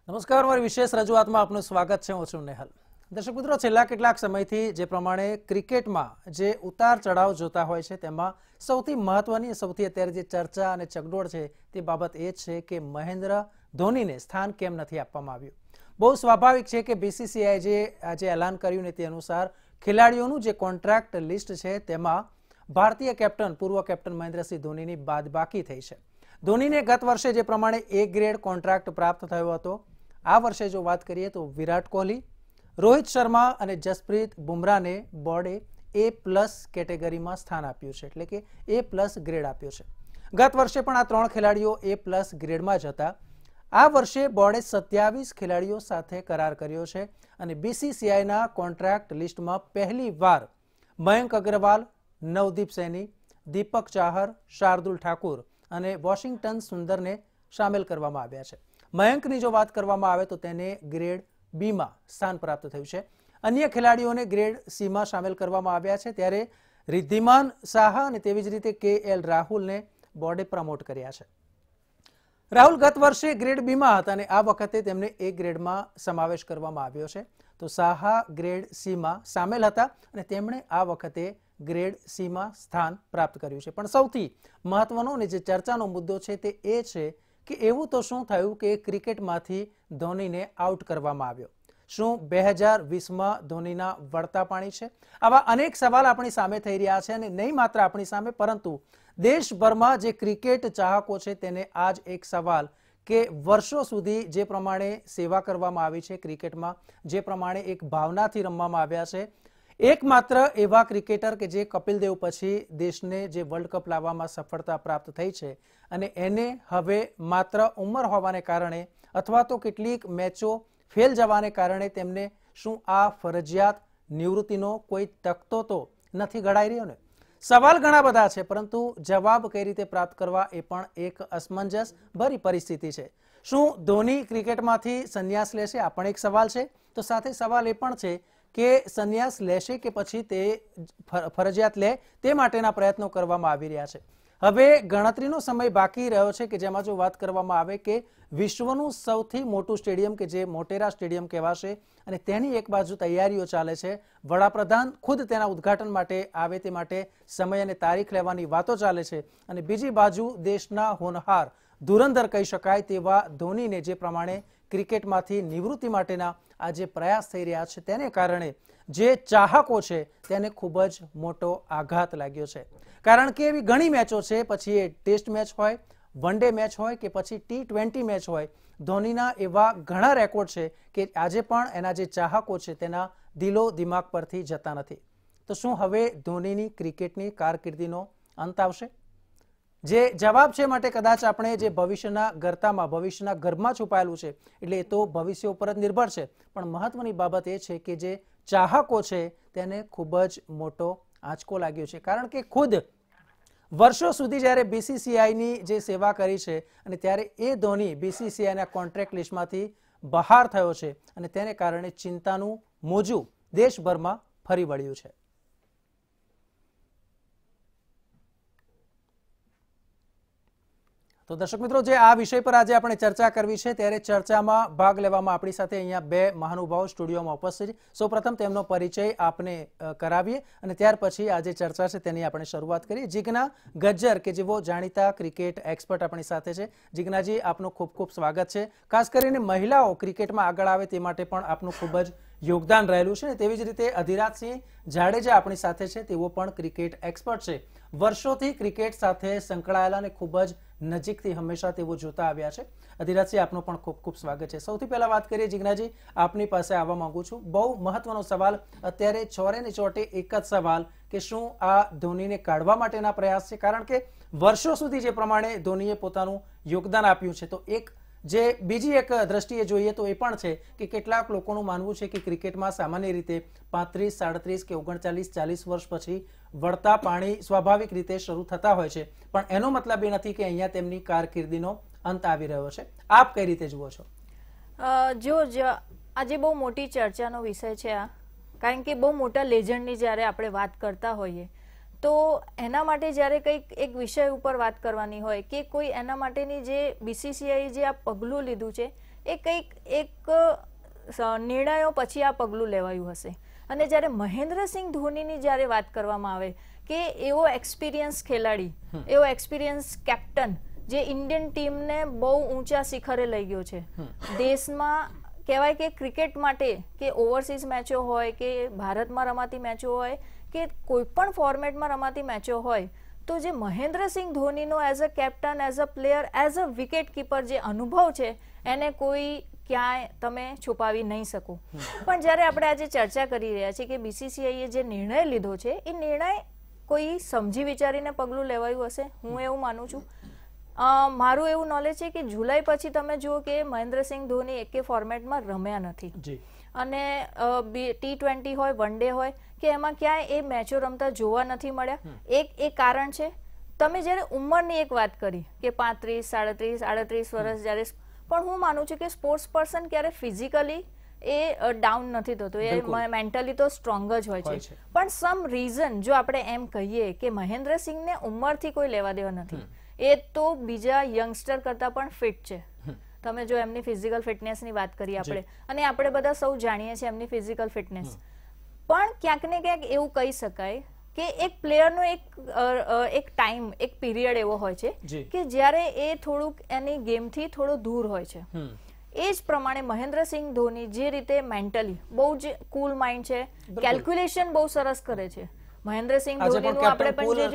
નમસ્કાર, મારી વિશેષ રજૂઆતમાં આપનું સ્વાગત છે. હું છું નેહલ. દર્શક મિત્રો, છેલ્લા કેટલાક સમયથી જે પ્રમાણે ક્રિકેટમાં જે ઉતાર ચઢાવ જોતા હોય છે તેમાં સૌથી મહત્વની સૌથી અત્યારે જે ચર્ચા અને ચગડોળ છે તે બાબત એ છે કે મહેન્દ્ર ધોનીને સ્થાન કેમ નથી આપવામાં આવ્યું. બહુ સ્વાભાવિક છે કે બીસીસીઆઈ જે આજે એલાન કર્યું ને તે અનુસાર ખેલાડીઓનું જે કોન્ટ્રાક્ટ લિસ્ટ છે તેમાં ભારતીય કેપ્ટન પૂર્વ કેપ્ટન મહેન્દ્રસિંહ ધોનીની બાદબાકી થઈ છે. ધોનીને ગત વર્ષે જે પ્રમાણે એ ગ્રેડ કોન્ટ્રાક્ટ પ્રાપ્ત થયો હતો, આ વર્ષે જો વાત કરીએ તો વિરાટ કોહલી, રોહિત શર્મા અને જસપ્રીત બુમરાહને બોર્ડે A+ કેટેગરીમાં સ્થાન આપ્યું છે, એટલે કે A+ ગ્રેડ આપ્યો છે. ગત વર્ષે પણ આ 3 ખેલાડીઓ A+ ગ્રેડમાં જ હતા. આ વર્ષે બોર્ડે 27 ખેલાડીઓ સાથે કરાર કર્યો છે અને બીસીસીઆઈના કોન્ટ્રાક્ટ લિસ્ટમાં પહેલી વાર મયંક અગ્રવાલ, નવદીપ સૈની, દીપક ચાહર, શાર્દુલ ઠાકુર અને વોશિંગ્ટન સુંદરને સામેલ કરવામાં આવ્યા છે. મયંકની જો વાત કરવામાં આવે તો તેને ગ્રેડ B માં સ્થાન પ્રાપ્ત થયું છે. અન્ય ખેલાડીઓને ગ્રેડ C માં સામેલ કરવામાં આવ્યા છે. ત્યારે રિદ્ધિમાન સાહા અને તેવી જ રીતે KL રાહુલને બોર્ડે પ્રમોટ કર્યા છે. રાહુલ ગત વર્ષે ગ્રેડ B માં હતા અને આ વખતે તેમને A ગ્રેડમાં સમાવેશ કરવામાં આવ્યો છે. તો સાહા ગ્રેડ C માં સામેલ હતા અને તેમણે આ વખતે ગ્રેડ C માં સ્થાન પ્રાપ્ત કર્યું છે. પણ સૌથી મહત્વનો અને જે ચર્ચાનો મુદ્દો છે તે એ છે કે એવું તો શું થયું કે ક્રિકેટમાંથી ધોનીને આઉટ કરવામાં આવ્યો? શું 2020માં ધોનીના વળતા પાણી છે? આવા અનેક સવાલ આપણી સામે થઈ રહ્યા છે અને નહીં માત્ર આપણી સામે પરંતુ દેશભરમાં જે ક્રિકેટ ચાહકો છે તેને આ જ એક સવાલ કે વર્ષો સુધી જે પ્રમાણે સેવા કરવામાં આવી છે ક્રિકેટમાં, જે પ્રમાણે એક ભાવનાથી રમવામાં આવ્યા છે, એકમાત્ર એવા ક્રિકેટર કે જે કપિલ દેવ પછી દેશને જે વર્લ્ડ કપ લાવવામાં સફળતા પ્રાપ્ત થઈ છે અને એને હવે માત્ર ઉંમર હોવાને કારણે અથવા તો કેટલીક મેચો ફેલ જવાને કારણે તેમને શું આ ફરજિયાત નિવૃત્તિનો કોઈ તખતો તો નથી ઘડાઈ રહ્યો ને? સવાલ ઘણા બધા છે પરંતુ જવાબ કઈ રીતે પ્રાપ્ત કરવા એ પણ એક અસમંજસ ભરી પરિસ્થિતિ છે. શું ધોની ક્રિકેટમાંથી સંન્યાસ લેશે? આ પણ એક સવાલ છે. તો સાથે સવાલ એ પણ છે કે સંન્યાસ લેશે કે પછી તે ફરજિયાત લે તે માટેના પ્રયત્નો કરવામાં આવી રહ્યા છે. હવે ગણતરીનો સમય બાકી રહ્યો છે કે જેમાં જો વાત કરવામાં આવે કે વિશ્વનું સૌથી મોટું સ્ટેડિયમ કે જે મોટેરા સ્ટેડિયમ કહેવાશે અને તેની એક બાજુ તૈયારીઓ ચાલે છે, વડાપ્રધાન ખુદ તેના ઉદ્ઘાટન માટે આવે તે માટે સમય અને તારીખ લેવાની વાતો ચાલે છે અને બીજી બાજુ દેશના હોનહાર ધુરંધર કહી શકાય તેવા ધોનીને જે પ્રમાણે ક્રિકેટમાંથી નિવૃત્તિ માટેના આ જે પ્રયાસ થઈ રહ્યા છે તેને કારણે જે ચાહકો છે તેને ખૂબ જ મોટો આઘાત લાગ્યો છે. કારણ કે એવી ઘણી મેચો છે, પછી એ ટેસ્ટ મેચ હોય, વન ડે મેચ હોય કે પછી T20 મેચ હોય, ધોનીના એવા ઘણા રેકોર્ડ છે કે આજે પણ એના જે ચાહકો છે તેના દિલો દિમાગ પરથી જતા નથી. તો શું હવે ધોનીની ક્રિકેટની કારકિર્દીનો અંત આવશે? જે જવાબ છે માટે કદાચ આપણે જે ભવિષ્યના ગર્તામાં ભવિષ્યના ગર્ભમાં છુપાયેલું છે એટલે એ તો ભવિષ્ય ઉપર જ નિર્ભર છે. પણ મહત્વની બાબત એ છે કે જે ચાહકો છે તેને ખૂબ જ મોટો આંચકો લાગ્યો છે. કારણ કે ખુદ વર્ષો સુધી જ્યારે બીસીસીઆઈની જે સેવા કરી છે અને ત્યારે એ ધોની બીસીસીઆઈના કોન્ટ્રાક્ટ લિસ્ટમાંથી બહાર થયો છે અને તેને કારણે ચિંતાનું મોજું દેશભરમાં ફરી વળ્યું છે. તો દર્શક મિત્રો, જે આ વિષય પર આજે આપણે ચર્ચા કરવી છે ત્યારે ચર્ચામાં ભાગ લેવામાં આપણી સાથે અહીંયા 2 મહાનુભાવો સ્ટુડિયોમાં ઉપસ્થિત છે. સૌપ્રથમ તેમનો પરિચય આપને કરાવીએ અને ત્યાર પછી આ જે ચર્ચા છે તેની આપણે શરૂઆત કરીએ. જીજ્ઞા ગજ્જર કે જેઓ જાણીતા ક્રિકેટ એક્સપર્ટ આપણી સાથે છે. જીજ્ઞાજી, આપનું ખૂબ ખૂબ સ્વાગત છે. ખાસ કરીને મહિલાઓ ક્રિકેટમાં આગળ આવે તે માટે પણ આપનું ખૂબ જ યોગદાન રહેલું છે. તેવી જ રીતે અધિરાજસિંહ જાડેજા આપણી સાથે છે. તેઓ પણ ક્રિકેટ એક્સપર્ટ છે. વર્ષોથી ક્રિકેટ સાથે સંકળાયેલા અને ખૂબ જ નજીકથી હંમેશા તેઓ જોતા આવ્યા છે. અધિરાજસિંહ, આપનું પણ ખૂબ ખૂબ સ્વાગત છે. સૌથી પહેલા વાત કરીએ જીજ્ઞાજી, આપની પાસે આવવા માંગુ છું. બહુ મહત્વનો સવાલ અત્યારે ચોરે ને ચોટે એક જ સવાલ કે શું આ ધોનીને કાઢવા માટેના પ્રયાસ છે? કારણ કે વર્ષો સુધી જે પ્રમાણે ધોનીએ પોતાનું યોગદાન આપ્યું છે તો એક જે બીજી એક દ્રષ્ટિએ જોઈએ તો એ પણ છે કે કેટલાક લોકોનું માનવું છે કે ક્રિકેટમાં સામાન્ય રીતે 35, 37 કે 39, 40 વર્ષ પછી વળતા પાણી સ્વાભાવિક રીતે શરૂ થતા હોય છે. પણ એનો મતલબ એ નથી કે અહીંયા તેમની કારકિર્દીનો અંત આવી રહ્યો છે. આપ કઈ રીતે જુઓ છો? આજે બહુ મોટી ચર્ચાનો વિષય છે આ, કારણ કે બહુ મોટા લેજન્ડની જ્યારે આપણે વાત કરતા હોઈએ તો એના માટે જ્યારે કંઈક એક વિષય ઉપર વાત કરવાની હોય કે કોઈ એના માટેની જે બીસીસીઆઈ જે આ પગલું લીધું છે એ કંઈક એક નિર્ણયો પછી આ પગલું લેવાયું હશે. અને જ્યારે મહેન્દ્રસિંહ ધોનીની જ્યારે વાત કરવામાં આવે કે એવો એક્સપિરિયન્સ ખેલાડી, એવો એક્સપિરિયન્સ કેપ્ટન જે ઇન્ડિયન ટીમને બહુ ઊંચા શિખરે લઈ ગયો છે. દેશમાં કહેવાય કે ક્રિકેટ માટે કે ઓવરસીઝ મેચો હોય કે ભારતમાં રમાતી મેચો હોય કે કોઈ પણ ફોર્મેટમાં રમાતી મેચો હોય, તો જે મહેન્દ્રસિંહ ધોનીનો as a captain, as a player, as a wicket keeper જે અનુભવ છે એને કોઈ ક્યાંય તમે છુપાવી નહીં શકો. પણ જ્યારે આપણે આજે ચર્ચા કરી રહ્યા છીએ કે BCCIએ જે નિર્ણય લીધો છે એ નિર્ણય કોઈ સમજી વિચારીને પગલું લેવાયું હશે, હું એવું માનું છું. મારું એવું નોલેજ છે કે જુલાઈ પછી તમે જુઓ કે મહેન્દ્રસિંહ ધોની એકે ફોર્મેટમાં રમ્યા નથી. અને T20 હોય, વન ડે હોય કે એમાં ક્યાંય એ મેચો રમતા જોવા નથી મળ્યા. એક કારણ છે. તમે જ્યારે ઉંમરની એક વાત કરી કે 35, 37, 38 વર્ષ, જ્યારે પણ હું માનું છું કે સ્પોર્ટ્સ પર્સન ક્યારે ફિઝિકલી એ ડાઉન નથી થતો, એ મેન્ટલી તો સ્ટ્રોંગ જ હોય છે. પણ સમ રીઝન જો આપણે એમ કહીએ કે મહેન્દ્રસિંહને ઉંમરથી કોઈ લેવા દેવા નથી, એ તો બીજા યંગસ્ટર કરતા પણ ફિટ છે. તમે જો એમની ફિઝિકલ ફિટનેસની વાત કરીએ આપણે, અને આપણે બધા સૌ જાણીએ છીએ એમની ફિઝિકલ ફિટનેસ, પણ ક્યાંક ને ક્યાંક એવું કહી શકાય કે એક પ્લેયરનો એક ટાઈમ, એક પીરિયડ એવો હોય છે કે જ્યારે એ થોડુંક એની ગેમથી થોડો દૂર હોય છે. એ જ પ્રમાણે મહેન્દ્રસિંહ ધોની જે રીતે મેન્ટલી બહુ જ કુલ માઇન્ડ છે, કેલ્ક્યુલેશન બહુ સરસ કરે છે. મહેન્દ્રસિંહ ધોનીનું આપણે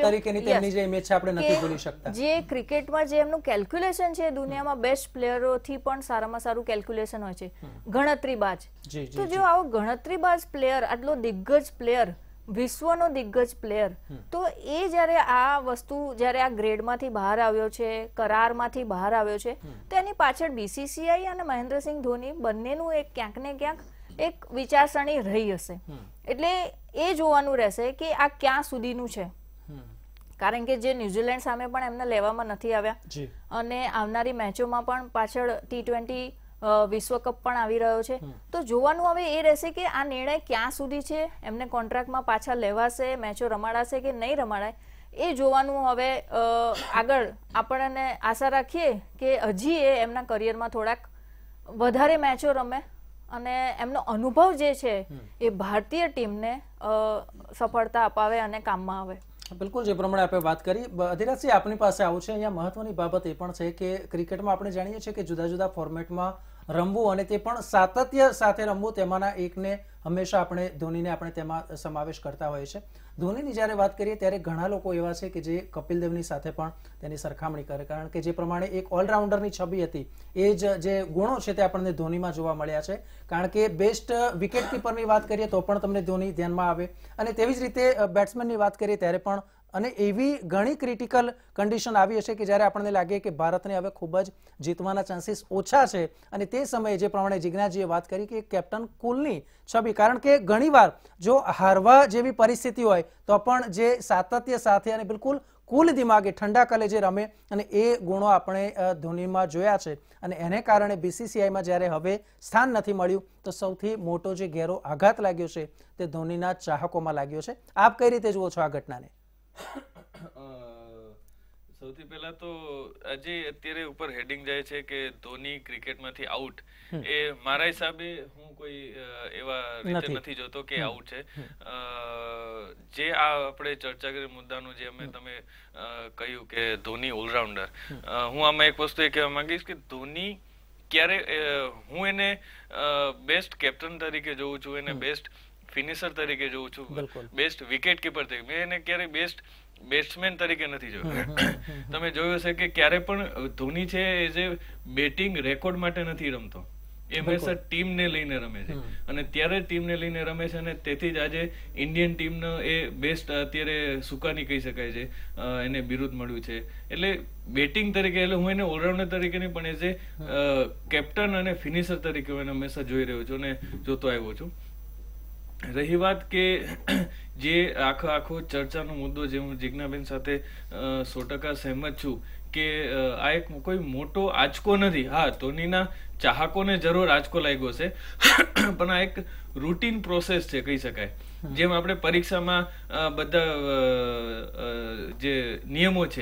પણ જે ક્રિકેટમાં જે એમનું કેલ્ક્યુલેશન છે દુનિયામાં બેસ્ટ પ્લેયરોથી પણ સારામાં સારું કેલ્ક્યુલેશન હોય છે, ગણતરીબાજ. તો જો આવો ગણતરીબાજ પ્લેયર, આટલો દિગ્ગજ પ્લેયર, વિશ્વનો દિગ્ગજ પ્લેયર, તો એ જ્યારે આ વસ્તુ, જ્યારે આ ગ્રેડમાંથી બહાર આવ્યો છે, કરારમાંથી બહાર આવ્યો છે, તો એની પાછળ BCCI અને મહેન્દ્રસિંહ ધોની બંનેનું એક ક્યાંક ને ક્યાંક એક વિચારસરણી રહી હશે. એટલે એ જોવાનું રહેશે કે આ ક્યાં સુધીનું છે. કારણ કે જે ન્યુઝીલેન્ડ સામે પણ એમને લેવામાં નથી આવ્યા, અને આવનારી મેચોમાં પણ પાછળ T20 વિશ્વકપ પણ આવી રહ્યો છે. તો જોવાનું હવે એ રહેશે કે આ નિર્ણય ક્યાં સુધી છે, એમને કોન્ટ્રાક્ટમાં પાછા લેવાશે, મેચો રમાડાશે કે નહીં રમાડાય, એ જોવાનું હવે આગળ આપણને આશા રાખીએ કે હજી એ એમના કરિયરમાં થોડાક વધારે મેચો રમે અને એમનો અનુભવ જે છે એ ભારતીય ટીમને સફળતા અપાવે અને કામમાં આવે. બિલકુલ, જે પ્રમાણે આપણે વાત કરી. અધિરાજસિંહ, આપની પાસે આવું છે. અહીંયા મહત્વની બાબત એ પણ છે કે ક્રિકેટમાં આપણે જાણીએ છીએ કે જુદા જુદા ફોર્મેટમાં રમવું અને તે પણ સાતત્ય સાથે રમવું, તેમાંના એકને હંમેશા આપણે ધોનીને આપણે તેમાં સમાવેશ કરતા હોઈએ છીએ. ધોનીની જ્યારે વાત કરીએ ત્યારે ઘણા લોકો એવા છે કે જે કપિલ દેવની સાથે પણ તેની સરખામણી કરે, કારણ કે જે પ્રમાણે એક ઓલરાઉન્ડરની છબી હતી એ જ જે ગુણો છે તે આપણને ધોનીમાં જોવા મળ્યા છે. કારણ કે બેસ્ટ વિકેટ કીપરની વાત કરીએ તો પણ તમને ધોની ધ્યાનમાં આવે, અને તેવી જ રીતે બેટ્સમેનની વાત કરીએ ત્યારે પણ. અને એવી ઘણી ક્રિટિકલ કન્ડિશન આવી હશે કે જ્યારે આપણને લાગે કે ભારતને હવે ખૂબ જ જીતવાના ચાન્સીસ ઓછા છે, અને તે સમયે જે પ્રમાણે જિજ્ઞાજીએ વાત કરી કે કેપ્ટન કુલની છબી, કારણ કે ઘણીવાર જો હારવા જેવી પરિસ્થિતિ હોય તો પણ જે સાતત્ય સાથે અને બિલકુલ કુલ દિમાગે ઠંડા કલેજે રમે, અને એ ગુણો આપણે ધોનીમાં જોયા છે. અને એને કારણે BCCIમાં જ્યારે હવે સ્થાન નથી મળ્યું તો સૌથી મોટો જે ઘેરો આઘાત લાગ્યો છે તે ધોનીના ચાહકોમાં લાગ્યો છે. આપ કઈ રીતે જુઓ છો આ ઘટનાને? સૌથી પહેલા તો આજે અત્યારે ઉપર હેડિંગ જાય છે કે ધોની ક્રિકેટમાંથી આઉટ, એ મારા હિસાબે હું કોઈ એવા રીતે નથી જોતો કે આઉટ છે. જે આ આપણે ચર્ચા કરી મુદ્દાનું, જે તમે કહ્યું કે ધોની ઓલરાઉન્ડર, હું આમાં એક વસ્તુ એ કહેવા માંગીશ કે ધોની ક્યારે, હું એને બેસ્ટ કેપ્ટન તરીકે જોઉં છું, એને બેસ્ટ ફિનિશર તરીકે જોઉં છું, બેસ્ટ વિકેટ કીપર તરીકે. મેં એને ક્યારેય બેસ્ટ બેટ્સમેન તરીકે નથી જોયું. તમે જોયું હશે કે ક્યારે પણ ધોની છે એ જે બેટિંગ રેકોર્ડ માટે નથી રમતો, એ હંમેશા ટીમને લઈને રમે છે, અને ત્યારે ટીમને લઈને રમે છે, અને તેથી જ આજે ઇન્ડિયન ટીમનો એ બેસ્ટ અત્યારે સુકાની કહી શકાય છે, એને બિરુદ મળ્યું છે. એટલે બેટિંગ તરીકે, એટલે હું એને ઓલરાઉન્ડર તરીકે નહીં પણ એઝ એ કેપ્ટન અને ફિનિશર તરીકે હું એને હંમેશા જોઈ રહ્યો છું અને જોતો આવ્યો છું. રહી વાત કે જે આખો ચર્ચાનો મુદ્દો, જે હું જિજ્ઞાબેન સાથે 100% સહેમત છું કે આ એક કોઈ મોટો આંચકો નથી. હા, ધોનીના ચાહકોને જરૂર આંચકો લાગ્યો છે, પણ આ એક રૂટીન પ્રોસેસ છે કહી શકાય. જેમ આપણે પરીક્ષામાં બધા જે નિયમો છે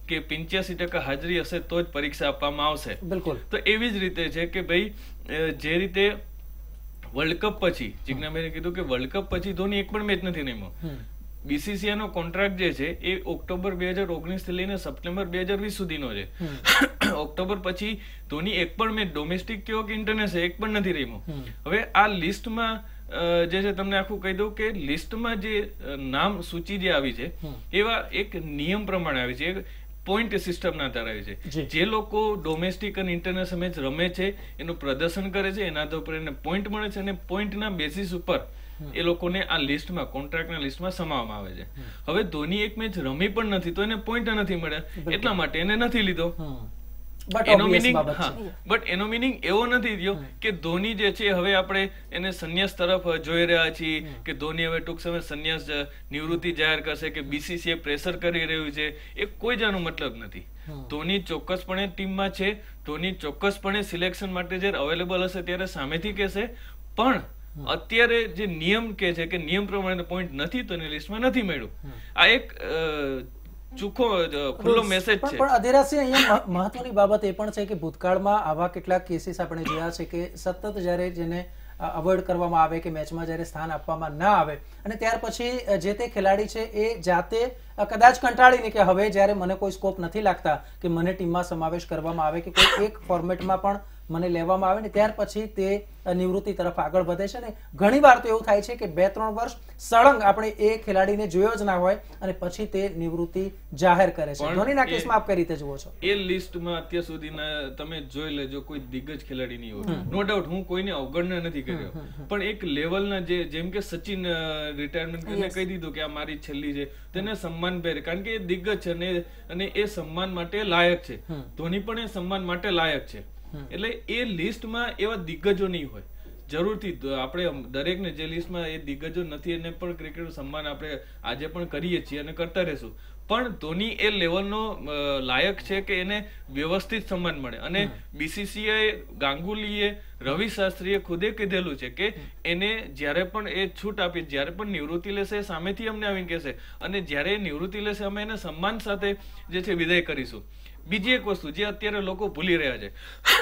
કે 85% હાજરી હશે તો જ પરીક્ષા આપવામાં આવશે. બિલકુલ. તો એવી જ રીતે છે કે ભાઈ જે રીતે વર્લ્ડ કપ પછી જિજ્ઞાબેને કીધું કે વર્લ્ડ કપ પછી ધોની એક પણ મેચ નથી રમ્યો. BCCI નો કોન્ટ્રાક્ટ જે છે એ ઓક્ટોબર 2019 થી લઈને સપ્ટેમ્બર 2020 સુધીનો છે. ઓક્ટોબર પછી ધોની એક પણ મેચ ડોમેસ્ટિક કયો કે ઇન્ટરનેશનલ એક પણ નથી રમ્યો. હવે આ લિસ્ટમાં જે છે તમને આખું કહી દઉં કે લિસ્ટમાં જે નામ સૂચિ જે આવી છે એવા એક નિયમ પ્રમાણે આવી છે, પોઈન્ટ સિસ્ટમના આધારે આવી છે. જે લોકો ડોમેસ્ટિક અને ઇન્ટરનેશનલ મેચ રમે છે એનું પ્રદર્શન કરે છે એના આધાર પર એને પોઈન્ટ મળે છે અને પોઈન્ટના બેસિસ ઉપર એ લોકોને આ લિસ્ટમાં કોન્ટ્રાક્ટના લિસ્ટમાં સમાવવામાં આવે છે. હવે ધોની એક મેચ રમી પણ નથી તો એને પોઈન્ટ નથી મળ્યા એટલા માટે એને નથી લીધો. એનો મિનિંગ એવો નથી થયો કે ધોની જે છે હવે આપણે એને સંન્યાસ તરફ જોઈ રહ્યા છીએ કે ધોની હવે ટૂંક સમય સંન્યાસ નિવૃત્તિ જાહેર કરશે કે BCCI પ્રેશર કરી રહ્યું છે. એ કોઈ જાનો મતલબ નથી. ધોની ચોક્કસપણે ટીમમાં છે, ધોની ચોક્કસપણે સિલેક્શન માટે જ્યારે અવેલેબલ હશે ત્યારે સામેથી કહેશે. પણ અત્યારે જે નિયમ કે છે કે નિયમ પ્રમાણે પોઈન્ટ નથી તો એની લિસ્ટમાં નથી મળ્યું. આ એક ખુલ્લો મેસેજ છે. પણ અધીરાજસિંહ, અહીંયા મહત્વની બાબત એ પણ છે કે ભૂતકાળમાં આવા કેટલાક કેસીસ આપણે જોયા છે કે સતત જ્યારે જેને અવોઇડ કરવામાં આવે કે મેચમાં જ્યારે સ્થાન આપવામાં ના આવે અને ત્યાર પછી જે તે ખેલાડી છે એ જાતે કદાચ કંટાળીને કે હવે જ્યારે મને કોઈ સ્કોપ નથી લાગતા કે મને ટીમમાં સમાવેશ કરવામાં આવે કે કોઈ એક ફોર્મેટમાં પણ મને લેવામાં આવે ને ત્યાર પછી તે નિવૃત્તિ તરફ આગળ વધે છે. ને ઘણી વાર તો એવું થાય છે કે 2-3 વર્ષ સળંગ આપણે એ ખેલાડીને જોયો જ ના હોય અને પછી તે નિવૃત્તિ જાહેર કરે છે. ધોનીના કેસમાં આપ કઈ રીતે જુઓ છો? એ લિસ્ટમાં અત્યાર સુધીના તમે જોઈ લેજો કોઈ દિગ્ગજ ખેલાડી નહીં હોય. નો ડાઉટ હું કોઈને અવગણના નથી કર્યો, પણ એક લેવલના જેમ કે સચિન રિટાયરમેન્ટ કરીને કહી દીધું કે આ મારી છેલ્લી છે, તેને સન્માન પહેરે કારણ કે એ દિગ્ગજ છે અને એ સન્માન માટે લાયક છે. ધોની પણ એ સન્માન માટે લાયક છે. એટલે એ લિસ્ટમાં એવા દિગ્ગજો નહીં હોય. જરૂરથી આપણે દરેકને જે લિસ્ટમાં એ દિગ્ગજો નથી એને પણ ક્રિકેટનું સન્માન આપણે આજે પણ કરીએ છીએ અને કરતા રહેશું. પણ ધોની એ લેવલનો લાયક છે કે એને વ્યવસ્થિત સન્માન મળે. અને BCCI ગાંગુલીએ રવિ શાસ્ત્રીએ ખુદે કીધેલું છે કે એને જ્યારે પણ એ છૂટ આપી જ્યારે પણ નિવૃત્તિ લેશે સામેથી અમને આવીને કહેશે અને જ્યારે એ નિવૃત્તિ લેશે અમે એને સન્માન સાથે જે છે વિદાય કરીશું. બીજી એક વસ્તુ જે અત્યારે લોકો ભૂલી રહ્યા છે,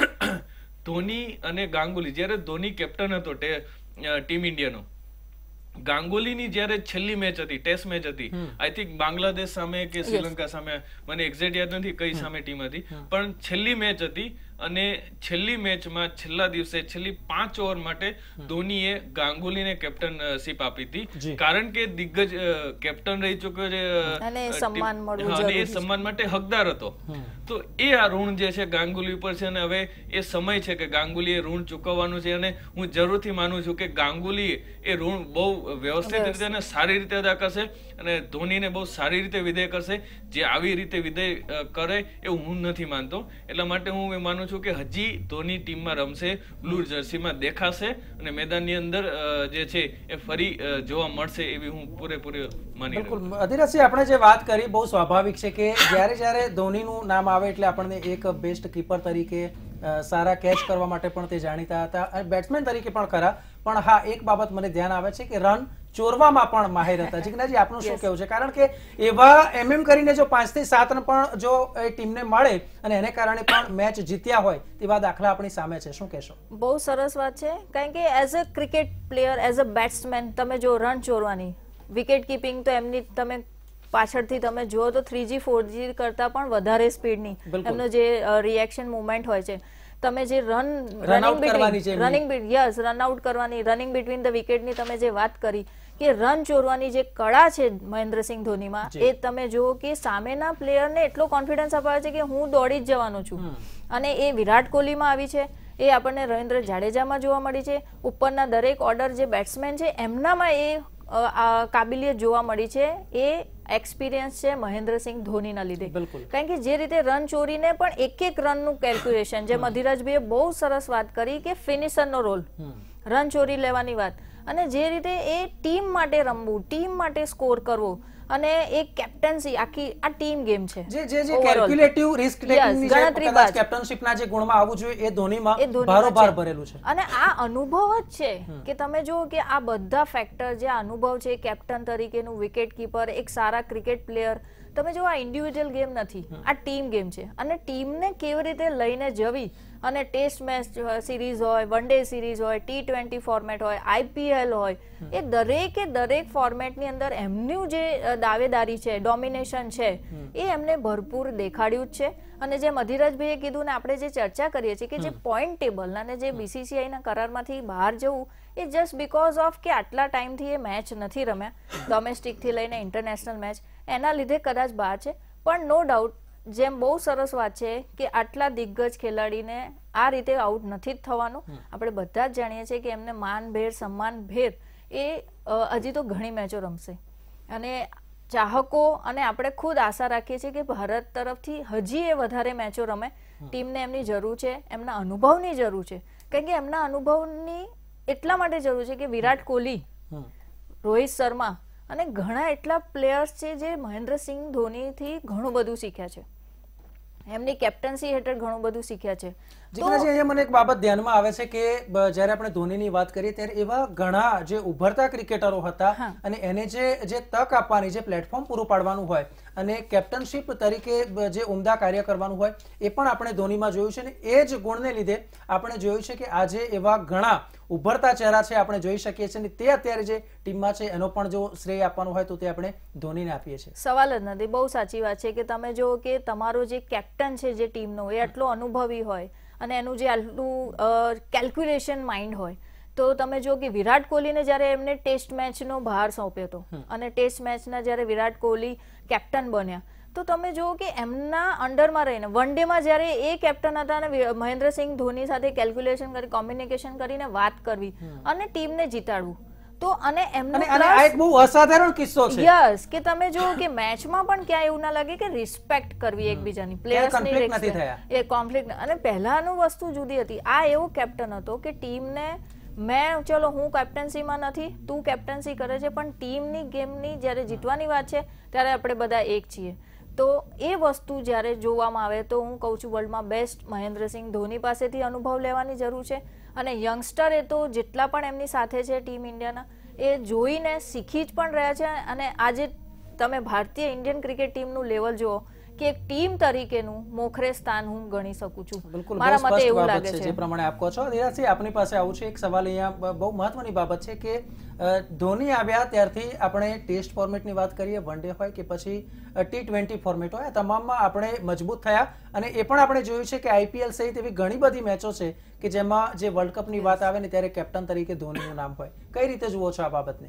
ધોની અને ગાંગુલી જ્યારે ધોની કેપ્ટન હતો ટીમ ઇન્ડિયાનો, ગાંગુલીની જ્યારે છેલ્લી મેચ હતી ટેસ્ટ મેચ હતી, આઈ થિંક બાંગ્લાદેશ સામે કે શ્રીલંકા સામે, મને એક્ઝેક્ટ યાદ નથી કઈ સામે ટીમ હતી, પણ છેલ્લી મેચ હતી અને છેલ્લી મેચમાં છેલ્લા દિવસે છેલ્લી 5 ઓવર માટે ધોનીએ ગાંગુલીને કેપ્ટનશીપ આપી હતી કારણ કે દિગ્ગજ કેપ્ટન રહી ચુક્યો છે અને એ સન્માન માટે હકદાર હતો. તો એ આ ઋણ જે છે ગાંગુલી ઉપર છે અને હવે એ સમય છે કે ગાંગુલીએ ઋણ ચૂકવવાનું છે અને હું જરૂરથી માનું છું કે ગાંગુલી એ ઋણ બહુ વ્યવસ્થિત રીતે અને સારી રીતે અદા કરશે અને ધોનીને બહુ સારી રીતે વિદાય કરશે. જે આવી રીતે વિદાય કરે એવું હું નથી માનતો. એટલા માટે હું માનું છું કે હજી ધોની ટીમમાં રમશે, બ્લુ જર્સીમાં દેખાશે અને મેદાનની અંદર જે છે એ ફરી જોવા મળશે એવી હું પૂરેપૂરી માની રહ્યો છું. અધીરાજસિંહ, આપણે જે વાત કરી બહુ સ્વાભાવિક છે કે જ્યારે ધોનીનું નામ આવે એટલે આપણને એક બેસ્ટ કીપર તરીકે સારા કેચ કરવા માટે પણ તે જાણીતા હતા અને બેટ્સમેન તરીકે પણ ખરા. પણ હા, એક બાબત મને ધ્યાન આવે છે કે રન ચોરવામાં પણ માહિર હતા. જિજ્ઞાજી, આપનું શું કહેવું છે? કારણ કે એવા કરીને જો 5 થી 7 રન પણ જો એ ટીમને મળે અને એને કારણે પણ મેચ જીત્યા હોય તેવા દાખલા આપણી સામે છે. શું કહેશો? બહુ સરસ વાત છે કારણ કે as a cricket player, as a batsman તમે જો રન ચોરવાની, વિકેટ કીપિંગ તો એમની તમે પાછળથી તમે જુઓ તો 3G 4G કરતા પણ વધારે સ્પીડની એમનો જે રિએક્શન મુવમેન્ટ હોય છે, તમે જે રનિંગ બિટવીન ધ વિકેટની તમે જે વાત કરી કે રન ચોરવાની જે કળા છે મહેન્દ્રસિંહ ધોનીમાં, એ તમે જુઓ કે સામેના પ્લેયરને એટલો કોન્ફિડન્સ અપાવે છે કે હું દોડી જ જવાનો છું. અને એ વિરાટ કોહલીમાં આવી છે, એ આપણને રવિન્દ્ર જાડેજામાં જોવા મળી છે, ઉપરના દરેક ઓર્ડર જે બેટ્સમેન છે એમનામાં એ કાબિલિયત જોવા મળી છે. એ એક્સપિરિયન્સ છે મહેન્દ્રસિંહ ધોનીના લીધે. કારણ કે જે રીતે રન ચોરીને પણ એક રનનું કેલ્ક્યુલેશન, જે અધીરાજભાઈએ બહુ સરસ વાત કરી કે ફિનિશરનો રોલ, રન ચોરી લેવાની વાત, અને જે રીતે એ ટીમ માટે રમવું, ટીમ માટે સ્કોર કરવો અને એક કેપ્ટન્સી આખી આ ટીમ ગેમ છે. જે કેલ્ક્યુલેટિવ રિસ્ક ટેકિંગની જે કદાચ કેપ્ટનશિપના જે ગુણમાં આવવું જોઈએ એ ધોનીમાં ભારોભાર ભરેલું છે. અને આ અનુભવ જ છે કે તમે જુઓ કે આ બધા ફેક્ટર જે અનુભવ છે, કેપ્ટન તરીકેનું, વિકેટ કીપર, એક સારા ક્રિકેટ પ્લેયર, તમે જો આ ઇન્ડિવિજ્યુઅલ ગેમ નથી, આ ટીમ ગેમ છે. અને ટીમને કેવી રીતે લઈને જવી, અને ટેસ્ટ મેચ સિરીઝ હોય, વન ડે સિરીઝ હોય, T20 ફોર્મેટ હોય, IPL હોય, એ દરેક ફોર્મેટની અંદર એમનું જે દાવેદારી છે, ડોમિનેશન છે, એ એમને ભરપૂર દેખાડ્યું જ છે. અને જેમ અધિરાજભાઈએ કીધું ને આપણે જે ચર્ચા કરીએ છીએ કે જે પોઈન્ટ ટેબલ અને જે BCCIના કરારમાંથી બહાર જવું એ જસ્ટ બીકોઝ ઓફ કે આટલા ટાઈમથી એ મેચ નથી રમ્યા, ડોમેસ્ટિકથી લઈને ઇન્ટરનેશનલ મેચ, એના લીધે કદાચ બહાર છે. પણ નો ડાઉટ જેમ બહુ સરસ વાત છે કે આટલા દિગ્ગજ ખેલાડીને આ રીતે આઉટ નથી જ થવાનું. આપણે બધા જ જાણીએ છીએ કે એમને માનભેર સન્માનભેર એ હજી તો ઘણી મેચો રમશે. અને ચાહકો અને આપણે ખુદ આશા રાખીએ છીએ કે ભારત તરફથી હજી એ વધારે મેચો રમે. ટીમને એમની જરૂર છે, એમના અનુભવની જરૂર છે. કારણ કે એમના અનુભવની એટલા માટે જરૂર છે કે વિરાટ કોહલી, રોહિત શર્મા અને ઘણા એટલા પ્લેયર્સ છે જે મહેન્દ્રસિંહ ધોનીથી ઘણું બધું શીખ્યા છે, એમની કેપ્ટન્સી હેઠળ ઘણું બધું શીખ્યા છે. જીગ્નાજી, અહીંયા મને એક બાબત ધ્યાનમાં આવે છે કે જ્યારે આપણે ધોનીની વાત કરીએ ત્યારે એવા ઘણા જે ઉભરતા ક્રિકેટરો હતા અને એને જે તક આપવાની, જે પ્લેટફોર્મ પૂરું પાડવાનું હોય અને કેપ્ટનશીપ તરીકે જે ઉમદા કાર્ય કરવાનું હોય એ પણ આપણે ધોનીમાં જોયું છે. ને એ જ ગુણને લીધે આપણે જોયું છે કે આજે એવા ઘણા ઉભરતા ચહેરા છે આપણે જોઈ શકીએ છીએ. તે અત્યારે જે ટીમમાં છે એનો પણ જો શ્રેય આપવાનું હોય તો તે આપણે ધોનીને આપીએ છીએ. સવાલ જ નથી. બહુ સાચી વાત છે કે તમે જો કે તમારો જે કેપ્ટન છે જે ટીમનો એ આટલો અનુભવી હોય અને એનું જે આટલું કેલ્ક્યુલેશન માઇન્ડ હોય, તો તમે જો કે વિરાટ કોહલીને જ્યારે એમને ટેસ્ટ મેચનો ભાર સોંપ્યો હતો અને ટેસ્ટ મેચના જ્યારે વિરાટ કોહલી કેપ્ટન બન્યા, તો તમે જુઓ કે એમના અંડરમાં રહીને વન ડેમાં જ્યારે એ કેપ્ટન હતા અને મહેન્દ્રસિંહ ધોની સાથે કેલ્ક્યુલેશન કરી, કોમ્યુનિકેશન કરીને વાત કરવી અને ટીમને જીતાડવું, તો અને એમનો આ એક બહુ અસાધારણ કિસ્સો છે. યસ, કે તમે જુઓ કે મેચમાં પણ ક્યાં એવું ના લાગે કે રિસ્પેક્ટ કરવી એકબીજાની, પ્લેયર્સની રિસ્પેક્ટ, એ કોન્ફ્લિક્ટ. અને પહેલાનું વસ્તુ જુદી હતી. આ એવો કેપ્ટન હતો કે ટીમને ચલો હું કેપ્ટન્સીમાં નથી, તું કેપ્ટન્સી કરે છે, પણ ટીમની ગેમની જ્યારે જીતવાની વાત છે ત્યારે આપણે બધા એક છીએ. તો એ વસ્તુ જ્યારે જોવામાં આવે તો હું કહું છું વર્લ્ડમાં બેસ્ટ મહેન્દ્રસિંહ ધોની પાસેથી અનુભવ લેવાની જરૂર છે. અને યંગસ્ટર એ તો જેટલા પણ એમની સાથે છે ટીમ ઇન્ડિયાના, એ જોઈને શીખી જ પણ રહ્યા છે. અને આજે તમે ભારતીય ઇન્ડિયન ક્રિકેટ ટીમનું લેવલ જુઓ કે એક ટીમ તરીકેનું મોખરે સ્થાન હું ગણી શકું છું. મારા મતે એવું લાગે છે. જે પ્રમાણે આપ કહો છો અધિરાજસિંહ, આપની પાસે આવું છે એક સવાલ અહીંયા બહુ મહત્વની બાબત છે કે ધોની આવ્યા ત્યારથી આપણે ટેસ્ટ ફોર્મેટની વાત કરીએ, વન ડે હોય કે પછી T20 ફોર્મેટ હોય, તમામમાં આપણે મજબૂત થયા. અને એ પણ આપણે જોયું છે કે IPL સહિત એવી ઘણી બધી મેચો છે કે જેમાં જે વર્લ્ડ કપની વાત આવે ને ત્યારે કેપ્ટન તરીકે ધોનીનું નામ હોય. કઈ રીતે જુઓ છો આ બાબતને?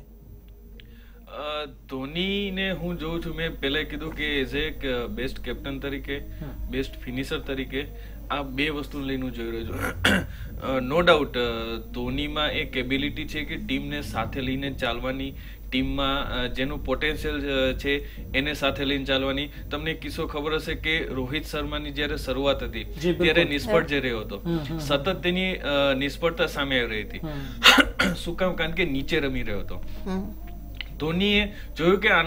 ધોનીને હું જોઉં છું, મેં પહેલા કીધું કે એઝ એ બેસ્ટ કેપ્ટન તરીકે, બેસ્ટ ફિનિશર તરીકે આ બે વસ્તુ લઈને જોઈ રહ્યો છું. નો ડાઉટ ધોનીમાં એક એબિલિટી છે કે ટીમને સાથે લઈને ચાલવાની, ટીમમાં જેનું પોટેન્શિયલ છે એને સાથે લઈને ચાલવાની. તમને એક કિસ્સો ખબર હશે કે રોહિત શર્માની જ્યારે શરૂઆત હતી ત્યારે નિષ્ફળ જે રહ્યો હતો, સતત તેની નિષ્ફળતા સામે આવી રહી હતી. શું કામ? કારણ કે નીચે રમી રહ્યો હતો. ધોનીએ જોયું કે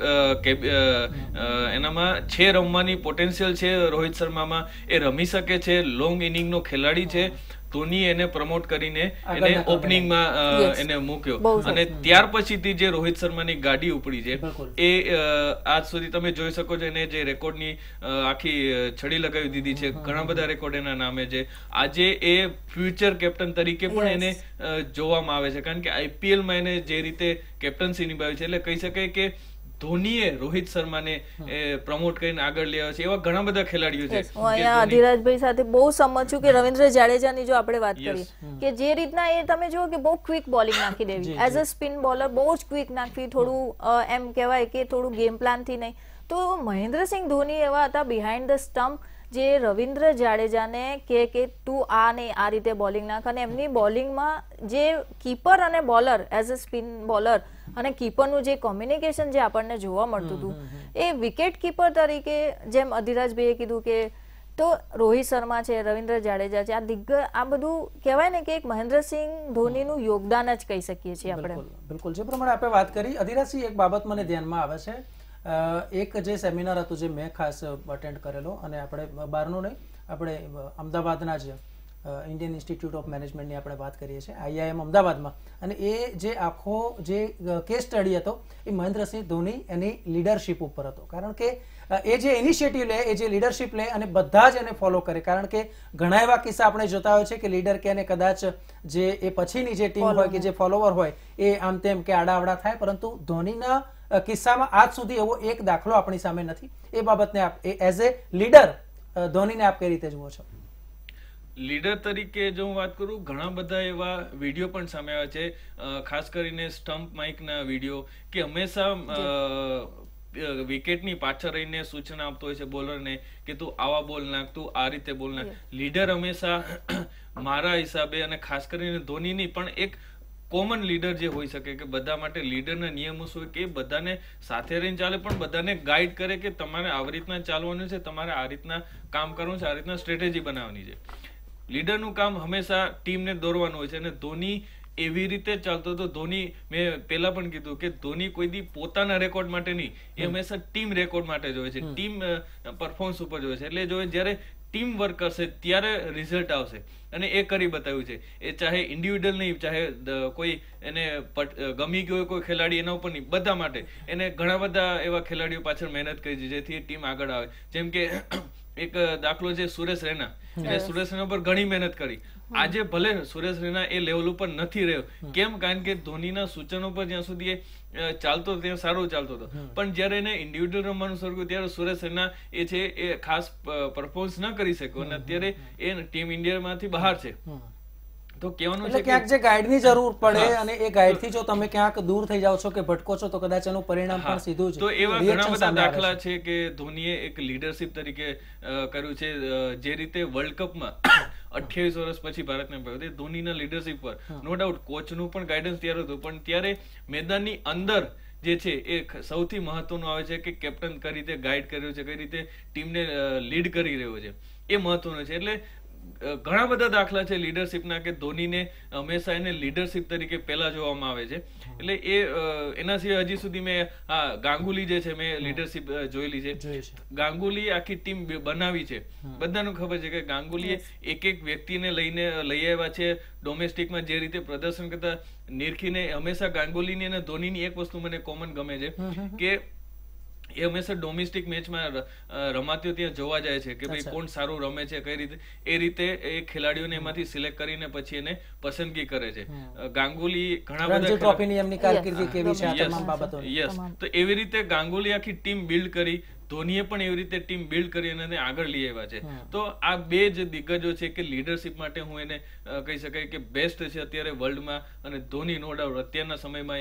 એનામાં છે રમવાની પોટેન્શિયલ છે, રોહિત શર્મામાં એ રમી શકે છે, લોંગ ઇનિંગનો ખેલાડી છે. ધોનીએ એને પ્રમોટ કરીને એને ઓપનિંગમાં એને મૂક્યો અને ત્યાર પછીથી જે રોહિત શર્માની ગાડી ઉપડી છે એ આજ સુધી તમે જોઈ શકો છો. એને જે રેકોર્ડની આખી છડી લગાવી દીધી છે, ઘણા બધા રેકોર્ડ એના નામે છે. આજે એ ફ્યુચર કેપ્ટન તરીકે પણ એને જોવામાં આવે છે, કારણ કે IPLમાં એને જે રીતે કેપ્ટન્સી નિભાવી છે. એટલે કહી શકાય કે ધોનીએ રોહિત શર્માને પ્રમોટ કરીને આગળ લઈ આવ્યા છે. એવા ઘણા બધા ખેલાડીઓ છે. હું અહીંયા અધિરાજભાઈ સાથે બહુ સમજ છું કે રવિન્દ્ર જાડેજાની જો આપણે વાત કરીએ કે જે રીતના એ તમે જુઓ કે બહુ ક્વિક બોલિંગ નાખી દેવી, એઝ અ સ્પિન બોલર બહુ જ ક્વિક નાખવી, થોડું એમ કહેવાય કે થોડું ગેમ પ્લાનથી નહીં. તો મહેન્દ્રસિંહ ધોની એવા હતા બિહાઇન્ડ ધ સ્ટમ્પ જે રવિન્દ્ર જાડેજાને કે તું આ નહીં આ રીતે બોલિંગ નાખ. અને એમની બોલિંગમાં જે કીપર અને bowler as a spin bowler અને કીપરનું જે કોમ્યુનિકેશન જે આપણને જોવા મળતું હતું, એ વિકેટ કીપર તરીકે જેમ અધિરાજભાઈએ કીધું કે તો રોહિત શર્મા છે, રવિન્દ્ર જાડેજા છે, આ દિગ્ગજ, આ બધું કહેવાય ને કે એક મહેન્દ્રસિંહ ધોનીનું યોગદાન જ કહી શકીએ છીએ આપણે. બિલકુલ. જે પ્રમાણે આપણે વાત કરી અધિરાજસિંહ, એક બાબત મને ધ્યાનમાં આવે છે. એક જે સેમિનાર હતું જે મેં ખાસ અટેન્ડ કરેલો, અને આપણે બહારનું નહીં, આપણે અમદાવાદના જ ઇન્ડિયન ઇન્સ્ટિટ્યૂટ ઓફ મેનેજમેન્ટની આપણે વાત કરીએ છીએ, IIM અમદાવાદમાં, અને એ જે આખો જે કેસ સ્ટડી હતો એ મહેન્દ્રસિંહ ધોની એની લીડરશિપ ઉપર હતો. કારણ કે એ જે ઇનિશિયેટિવ લે, એ જે લીડરશિપ લે અને બધા જ એને ફોલો કરે. કારણ કે ઘણા એવા કિસ્સા આપણે જોતા હોય છે કે લીડર કે એને કદાચ જે એ પછીની જે ટીમ હોય કે જે ફોલોવર હોય એ આમ તેમ કે આડાઅવડા થાય, પરંતુ ધોનીના કિસ્સામાં આજ સુધી એવો એક દાખલો આપણી સામે નથી. એ બાબતને આપ એઝ એ લીડર ધોનીને આપ કઈ રીતે જુઓ છો? લીડર તરીકે જો હું વાત કરું, ઘણા બધા એવા વિડીયો પણ સામે આવ્યા છે, ખાસ કરીને સ્ટમ્પ માઇકના વિડીયો, કે હંમેશા વિકેટની પાછળ રહીને સૂચના આપતો હોય છે બોલરને કે તું આવા બોલ નાખ, તું આ રીતે બોલ નાખ. લીડર હંમેશા મારા હિસાબે, અને ખાસ કરીને ધોનીની પણ એક કોમન લીડર જે હોઈ શકે કે બધા માટે લીડરના નિયમો શું કે બધાને સાથે રહીને ચાલે, પણ બધાને ગાઈડ કરે કે તમારે આવી રીતના ચાલવાનું છે, તમારે આ રીતના કામ કરવાનું છે, આ રીતના સ્ટ્રેટેજી બનાવવાની છે. લીડરનું કામ હંમેશા ટીમને દોરવાનું હોય છે, અને ધોની એવી રીતે ચાલતો હતો. ધોની, મેં પહેલા પણ કીધું કે ધોની કોઈ દી પોતાના રેકોર્ડ માટે નહીં, એ હંમેશા ટીમ રેકોર્ડ માટે જોવે છે, ટીમ પરફોર્મન્સ ઉપર જોવે છે. એટલે જોવે જ્યારે ટીમ વર્ક કરશે ત્યારે રિઝલ્ટ આવશે, અને એ કરી બતાવ્યું છે. એ ચાહે ઇન્ડિવિડ્યુઅલ નહીં, ચાહે કોઈ એને ગમી ગયો કોઈ ખેલાડી, એના ઉપર નહીં, બધા માટે એને ઘણા બધા એવા ખેલાડીઓ પાછળ મહેનત કરી છે જેથી ટીમ આગળ આવે. જેમ કે એક દાખલો છે સુરેશ રૈના. એટલે સુરેશ રૈના પર ઘણી મહેનત કરી. આજે ભલે સુરેશ રૈના એ લેવલ ઉપર નથી રહ્યો, કેમ? કારણ કે ધોનીના સૂચનો પર જ્યાં સુધી એ ચાલતો ત્યાં સારું ચાલતો હતો, પણ જયારે એને ઇન્ડિવિડ્યુઅલ રમવાનું શરૂ કર્યું ત્યારે સુરેશ રૈના એ છે એ ખાસ પરફોર્મન્સ ન કરી શક્યો, અને અત્યારે એ ટીમ ઇન્ડિયામાંથી બહાર છે. તો કહેવાનું છે ક્યાંક જે ગાઈડની જરૂર પડે, અને એ ગાઈડથી જો તમે ક્યાંક દૂર થઈ જાઓ છો કે ભટકો છો તો કદાચ એનું પરિણામ પણ સીધું જ. તો એવા ઘણા બધા દાખલા છે કે ધોનીએ એક લીડરશિપ તરીકે કર્યું છે. જે રીતે વર્લ્ડ કપમાં 28 વર્ષ પછી ભારતને મળ્યો, ધોનીના લીડરશિપ પર નો ડાઉટ કોચનું પણ ગાઈડન્સ ત્યારે હતું, પણ ત્યારે મેદાનની અંદર જે છે એ સૌથી મહત્વનું આવે છે કે કેપ્ટન કઈ રીતે ગાઈડ કર્યો છે, કઈ રીતે ટીમને લીડ કરી રહ્યો છે, એ મહત્વનું છે. એટલે ઘણા બધા દાખલા છે લીડરશિપના કે ધોનીને હંમેશા એને લીડરશિપ તરીકે પહેલા જોવામાં આવે છે. એટલે એ એના સિવાય હજી સુધી મેં ગાંગુલી જે છે મેં લીડરશિપ જોયેલી છે. ગાંગુલી આખી ટીમ બનાવી છે, બધાને ખબર છે કે ગાંગુલીએ એક એક વ્યક્તિને લઈ આવ્યા છે ડોમેસ્ટિકમાં જે રીતે પ્રદર્શન કરતા નિરખીને. હંમેશા ગાંગુલીની અને ધોનીની એક વસ્તુ મને કોમન ગમે છે કે એ હંમેશા ડોમેસ્ટિક મેચમાં રમાતીઓ ત્યાં જોવા જાય છે કે ભાઈ કોણ સારું રમે છે, કઈ રીતે. એ રીતે એ ખેલાડીઓને એમાંથી સિલેક્ટ કરીને પછી એને પસંદગી કરે છે. ગાંગુલી ઘણા બધા ટ્રોફીની એમની કારકિર્દી કેવી છે આ તમામ બાબતો. યસ, તો એવી રીતે ગાંગુલી આખી ટીમ બિલ્ડ કરી, ધોનીએ પણ એવી રીતે ટીમ બિલ્ડ કરી અને આગળ લઈ આવ્યા છે. તો આ બે જ દિગ્ગજો છે કે લીડરશિપ માટે હું એને કહી શકાય કે બેસ્ટ છે અત્યારે વર્લ્ડમાં, અને ધોની નો ડાઉટ અત્યારના સમયમાં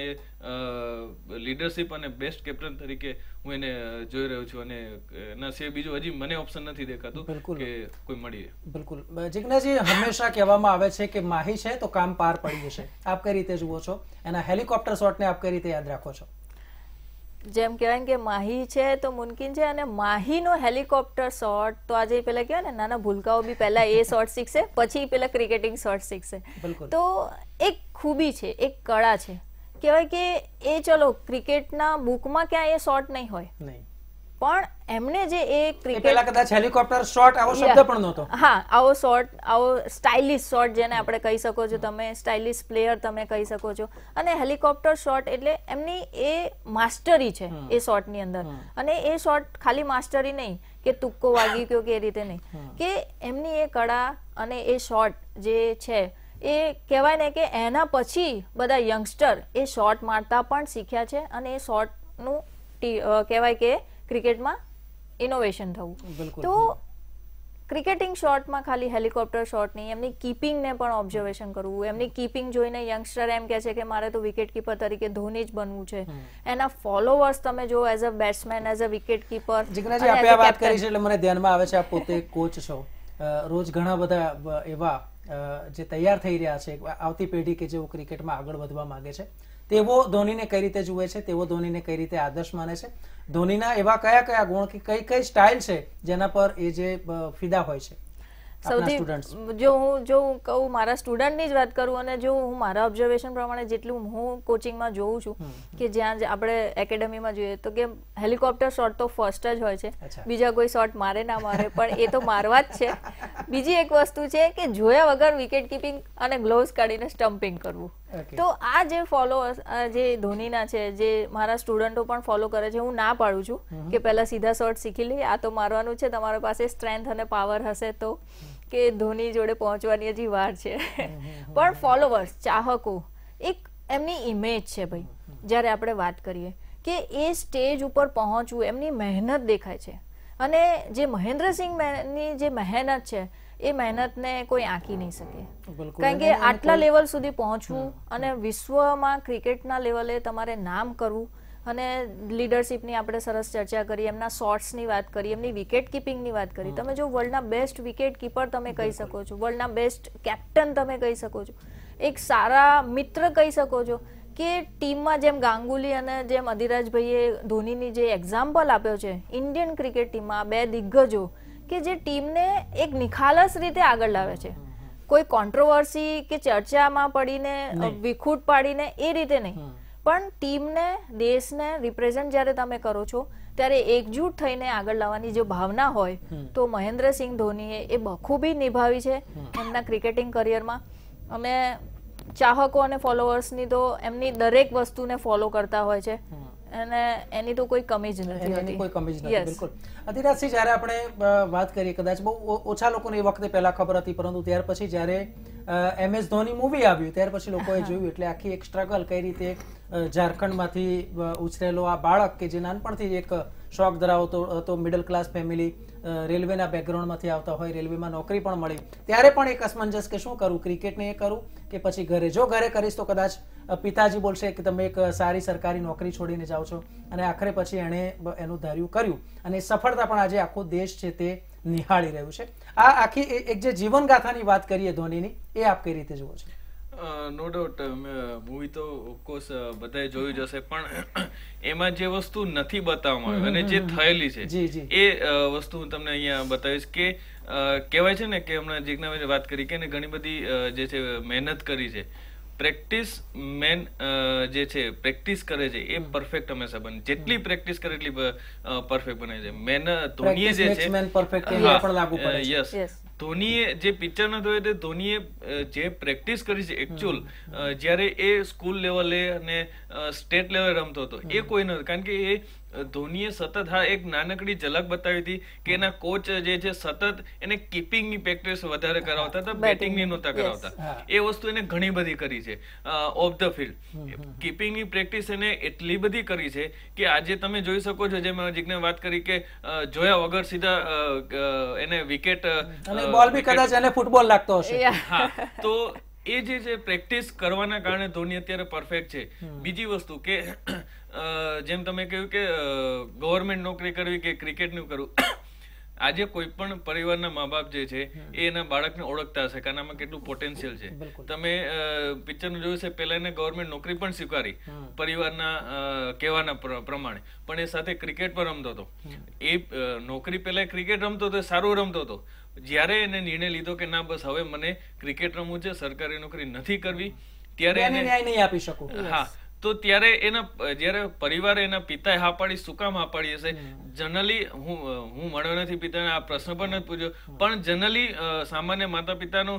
એ લીડરશિપ અને બેસ્ટ કેપ્ટન તરીકે હું એને જોઈ રહ્યો છું, અને એના સિવાય બીજું હજી મને ઓપ્શન નથી દેખાતું કે કોઈ મળી રહે. બિલકુલ. જિજ્ઞાજી, હંમેશા કહેવામાં આવે છે કે માહી છે તો કામ પાર પડી જશે. આપ કઈ રીતે જુઓ છો એના હેલિકોપ્ટર શોટને? આપ કઈ રીતે યાદ રાખો છો? જેમ કહેવાય કે માહી છે તો મુમકિન છે, અને માહીનો હેલિકોપ્ટર શોટ તો આજે પેલા કહેવાય ને નાના ભૂલકાઓ બી પહેલા એ શોટ શીખશે, પછી પેલા ક્રિકેટિંગ શોટ શીખશે. તો એક ખૂબી છે, એક કળા છે. કહેવાય કે એ ચલો ક્રિકેટના બુકમાં ક્યાં એ શોટ નહીં હોય, પણ એમને જે એ ક્રિકેટ પહેલા કદાચ હેલિકોપ્ટર શોટ આવો શબ્દ પણ નહોતો. હા, આવો શોટ, આવો સ્ટાઇલિશ શોટ જેને આપણે કહી શકો છો, તમે સ્ટાઇલિશ પ્લેયર તમે કહી શકો છો. અને હેલિકોપ્ટર શોટ એટલે એમની એ માસ્ટરી છે એ શોટની અંદર. અને એ શોટ ખાલી માસ્ટરી નહીં કે તુક્કો વાગી ગયો કે એ રીતે નહીં, કે એમની એ કળા અને એ શોટ જે છે એ કહેવાય ને કે એના પછી બધા યંગસ્ટર એ શોટ મારતા પણ શીખ્યા છે, અને એ શોટનું કહેવાય કે ક્રિકેટમાં ઇનોવેશન થવું. તો ક્રિકેટિંગ શોટમાં ખાલી હેલિકોપ્ટર શોટ નહીં, એમની કીપિંગને પણ ઓબ્ઝર્વેશન કરવું. એમની કીપિંગ જોઈને યંગસ્ટર એમ કહે છે કે મારે તો વિકેટ કીપર તરીકે ધોની જ બનવું છે. એના ફોલોવર્સ તમે જો as a batsman, as a wicket keeper. જિજ્ઞાજી, આપણે આ વાત કરી છે એટલે મને ધ્યાનમાં આવે છે આપ પોતે કોચ છો, રોજ ઘણા બધા એવા જે તૈયાર થઈ રહ્યા છે આવતી પેઢી કે જેઓ ક્રિકેટમાં આગળ વધવા માંગે છે, તેવો ધોનીને કઈ રીતે જુએ છે, તેવો ધોનીને કઈ રીતે આદર્શ માને છે, ધોનીના એવા કયા કયા ગુણ કે કઈ કઈ સ્ટાઇલ છે જેના પર એ જે ફિદા હોય છે? સૌથી જો હું કહું મારા સ્ટુડન્ટની જ વાત કરું અને જો હું મારા ઓબ્ઝર્વેશન પ્રમાણે જેટલું હું કોચિંગમાં જોઉં છું કે જ્યાં આપણે એકેડમીમાં જોઈએ તો કે હેલિકોપ્ટર શોટ તો ફર્સ્ટ જ હોય છે, બીજા કોઈ શોટ મારે ના મારે પણ એ તો મારવા જ છે. બીજી એક વસ્તુ છે કે જોયા વગર વિકેટ કીપિંગ અને ગ્લોવ્સ કાઢીને સ્ટમ્પિંગ કરવું. તો આ જે ફોલોઅર્સ જે ધોનીના છે, જે મારા સ્ટુડન્ટો પણ ફોલો કરે છે, હું ના પાડું છું કે પહેલા સીધા શોટ શીખી લઈએ, આ તો મારવાનું છે, તમારા પાસે સ્ટ્રેન્થ અને પાવર હશે તો, કે ધોની જોડે પહોંચવાની હજી વાર છે. પણ ફોલોઅર્સ, ચાહકો, એક એમની ઇમેજ છે ભાઈ. જ્યારે આપણે વાત કરીએ કે એ સ્ટેજ ઉપર પહોંચવું, એમની મહેનત દેખાય છે અને જે મહેન્દ્રસિંહની જે મહેનત છે એ મહેનતને કોઈ આંકી નહીં શકે. કારણ કે આટલા લેવલ સુધી પહોંચવું અને વિશ્વમાં ક્રિકેટના લેવલે તમારે નામ કરવું અને લીડરશિપની આપણે સરસ ચર્ચા કરી, એમના શોટ્સની વાત કરી, એમની વિકેટ કીપિંગની વાત કરી. તમે જો વર્લ્ડના બેસ્ટ વિકેટ કીપર તમે કહી શકો છો, વર્લ્ડના બેસ્ટ કેપ્ટન તમે કહી શકો છો, એક સારા મિત્ર કહી શકો છો, કે ટીમમાં જેમ ગાંગુલી અને જેમ અધિરાજભાઈએ ધોનીની જે એક્ઝામ્પલ આપ્યો છે ઇન્ડિયન ક્રિકેટ ટીમમાં, બે દિગ્ગજો કે જે ટીમને એક નિખાલસ રીતે આગળ લાવે છે, કોઈ કોન્ટ્રોવર્સી કે ચર્ચામાં પડીને વિખૂટ પાડીને એ રીતે નહીં, પણ ટીમને, દેશને રિપ્રેઝન્ટ જ્યારે તમે કરો છો ત્યારે એકજૂટ થઈને આગળ લાવવાની જો ભાવના હોય તો મહેન્દ્રસિંહ ધોનીએ એ બખૂબી નિભાવી છે એમના ક્રિકેટિંગ કરિયરમાં. અને ચાહકો અને ફોલોઅર્સની તો એમની દરેક વસ્તુને ફોલો કરતા હોય છે અને એની તો કોઈ કમી જ નથી હોતી. કોઈ કમી જ નથી. બિલકુલ. અધિરાજસિંહ, જ્યારે આપણે વાત કરીએ, કદાચ બહુ ઓછા લોકોને એ વખતે પહેલા ખબર હતી, પરંતુ ત્યાર પછી જ્યારે MS ધોની મૂવી આવ્યું ત્યાર પછી લોકોએ જોયું, એટલે આખી એક સ્ટ્રગલ કઈ રીતે ઝારખંડમાંથી ઉછરેલો આ બાળક કે જે નાનપણથી એક શોખ ધરાવતો હતો, મિડલ ક્લાસ ફેમિલી, રેલવેના બેકગ્રાઉન્ડમાંથી આવતા હોય, રેલવેમાં નોકરી પણ મળી, ત્યારે પણ એક અસમંજસ કે શું કરું, ક્રિકેટને એ કરું કે પછી ઘરે, જો ઘરે કરીશ તો કદાચ પિતાજી બોલશે કે તમે એક સારી સરકારી નોકરી છોડીને જાઓ છો, અને આખરે પછી એણે એનું ધાર્યું કર્યું અને સફળતા પણ આજે આખો દેશ છે તે નિહાળી રહ્યું છે. આ આખી એક જે જીવનગાથાની વાત કરીએ ધોનીની, એ આપ કઈ રીતે જુઓ છો? નો ડાઉટ મૂવી તો ઓફકોર્સ બધાએ જોયું જ હશે, પણ એમાં જે વસ્તુ નથી બતાવવામાં આવી અને જે થયેલી છે એ વસ્તુ હું તમને અહીંયા બતાવીશ. કે કહેવાય છે ને કે હમણાં જિજ્ઞાભાઈએ વાત કરી કે ઘણી બધી જે છે મહેનત કરી છે. પ્રેક્ટિસ મેન જે છે પ્રેક્ટિસ કરે છે એ પરફેક્ટ હંમેશા બને, જેટલી પ્રેક્ટિસ કરે એટલી પરફેક્ટ બને છે. ધોનીએ જે છે, યસ, ધોનીએ જે પિક્ચરમાં જોયું તે ધોનીએ જે પ્રેક્ટિસ કરી છે એકચ્યુઅલ, જ્યારે એ સ્કૂલ લેવલે અને સ્ટેટ લેવલે રમતો હતો એ કોઈ નથી. કારણ કે એ ધોનીએ સતત એક નાનકડી ઝલક બતાવી હતી કે એના કોચ જે છે સતત એને કીપિંગની પ્રેક્ટિસ વધારે કરાવતા હતા, બેટિંગની નહોતા કરાવતા. એ વસ્તુ એને ઘણી બધી કરી છે ઓફ ધ ફિલ્ડ. કીપિંગની પ્રેક્ટિસ એને એટલી બધી કરી છે કે આજે તમે જોઈ શકો છો, જેમ જીજ્ઞાએ વાત કરી કે જોયા વગર સીધા એને વિકેટ, બોલ બી કદાચ એને ફૂટબોલ લાગતો હશે. હા, તો એ જે છે પ્રેક્ટિસ કરવાના કારણે ધોની અત્યારે પરફેક્ટ છે. બીજી વસ્તુ કે જેમ તમે કહ્યું કે ગવર્મેન્ટ નોકરી કરવી કે ક્રિકેટનું કરવું, આજે કોઈ પણ પરિવારના મા બાપ જે છે એ એના બાળકને ઓળખતા હશે કે આનામાં કેટલું પોટેન્શિયલ છે. તમે પિક્ચરનું જોયું છે, પહેલા એને ગવર્મેન્ટ નોકરી પણ સ્વીકારી પરિવારના કહેવાના પ્રમાણે, પણ એ સાથે ક્રિકેટ પણ રમતો હતો. એ નોકરી પહેલા ક્રિકેટ રમતો હતો, સારું રમતો હતો. જ્યારે એને નિર્ણય લીધો કે ના બસ હવે મને ક્રિકેટ રમવું છે, સરકારી નોકરી નથી કરવી, ત્યારે એને ન્યાય નહીં આપી શકું. હા, તો ત્યારે એના જ્યારે પરિવારે એના પિતાએ હા પાડી, શું કામ હા પાડી હશે? જનરલી હું મળ્યો નથી પિતાને, આ પ્રશ્ન પણ નથી પૂછ્યો, પણ જનરલી સામાન્ય માતા પિતાનું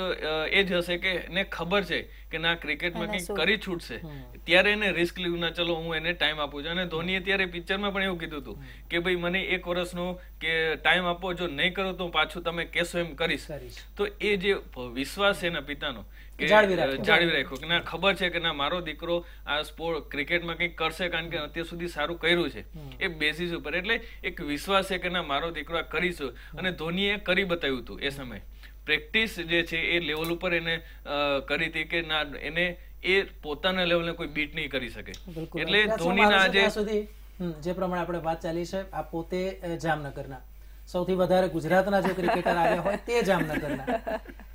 એ જ હશે કે એને ખબર છે કે ના ક્રિકેટમાં કંઈક કરી છૂટશે, ત્યારે એને રિસ્ક લીધું, ના ચલો હું એને ટાઈમ આપું છું. અને ધોનીએ ત્યારે પિક્ચરમાં પણ એવું કીધું હતું કે ભાઈ મને 1 વર્ષનો કે ટાઈમ આપો, જો નહીં કરો તો પાછું તમે કહેશો એમ કરીશ. તો એ જે વિશ્વાસ છે એના પિતાનો જાળવી રાખ્યો કે ના ખબર છે કે ના મારો દીકરો આ સ્પોર્ટ ક્રિકેટમાં કંઈક કરશે, કારણ કે અત્યાર સુધી સારું કર્યું છે, એ બેસિસ ઉપર. એટલે એક વિશ્વાસ છે કે ના મારો દીકરો આ કરીશું, અને ધોનીએ કરી બતાવ્યું હતું. એ સમયે પ્રેક્ટિસ જે છે એ લેવલ ઉપર એને કરી હતી કે ના એને એ પોતાના લેવલને કોઈ બીટ નહીં કરી શકે. એટલે ધોનીના આજે જે પ્રમાણે આપણે વાત ચાલી છે, આ પોતે જામનગરના, સૌથી વધારે ગુજરાતના જો ક્રિકેટર આવ્યા હોય તે જામનગરના.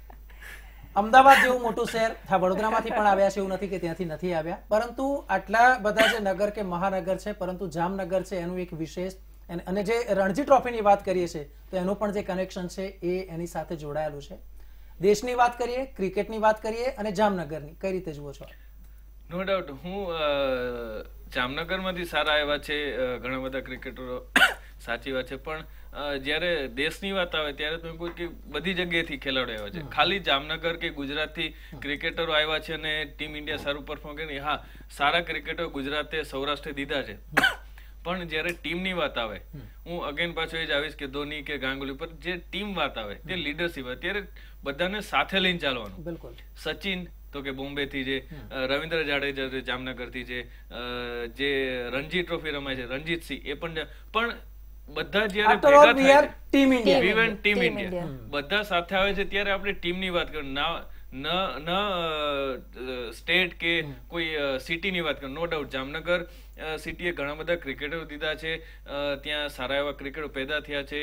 અમદાવાદ જેવું મોટું શહેર, વડોદરામાંથી પણ આવ્યા છે, એવું નથી કે ત્યાંથી નથી આવ્યા, પરંતુ આટલા બધા જે નગર કે મહાનગર છે, પરંતુ જામનગર છે એનું એક વિશેષ અને જે રણજી ટ્રોફીની વાત કરીએ છીએ તો એનું પણ જે કનેક્શન છે એ એની સાથે જોડાયેલું છે. દેશની વાત કરીએ, ક્રિકેટની વાત કરીએ અને જામનગરની, કઈ રીતે જુઓ છો? નો ડાઉટ હું જામનગરમાંથી સારા એવા છે ઘણા બધા ક્રિકેટરો, સાચી વાત છે, પણ જ્યારે દેશની વાત આવે ત્યારે તમે કહો કે બધી જગ્યાએથી ખેલાડીઓ આવ્યા છે. ખાલી જામનગર કે ગુજરાતથી ક્રિકેટરો આવ્યા છે અને ટીમ ઇન્ડિયા સારું પરફોર્મ કરી, હા સારા ક્રિકેટરો ગુજરાતે સૌરાષ્ટ્રે દીધા છે, પણ જ્યારે ટીમની વાત આવે, હું અગેન પાછો એ જ આવીશ કે ધોની કે ગાંગુલી પર જે ટીમ વાત આવે, તે લીડરશીપ આવે, ત્યારે બધાને સાથે લઈને ચાલવાનું. બિલકુલ. સચિન તો કે બોમ્બે થી છે, રવિન્દ્ર જાડેજા જામનગર થી છે, જે રણજી ટ્રોફી રમાય છે રણજીતસિંહ, એ પણ બધા જ્યારે ભેગા થાય છે, ટીમ ઇન્ડિયા બધા સાથે આવે છે ત્યારે આપણે ટીમની વાત કરીએ, ન સ્ટેટ કે કોઈ સિટીની વાત કરીએ. નો ડાઉટ જામનગર સિટીએ ઘણા બધા ક્રિકેટરો દીધા છે, ત્યાં સારા એવા ક્રિકેટરો પેદા થયા છે.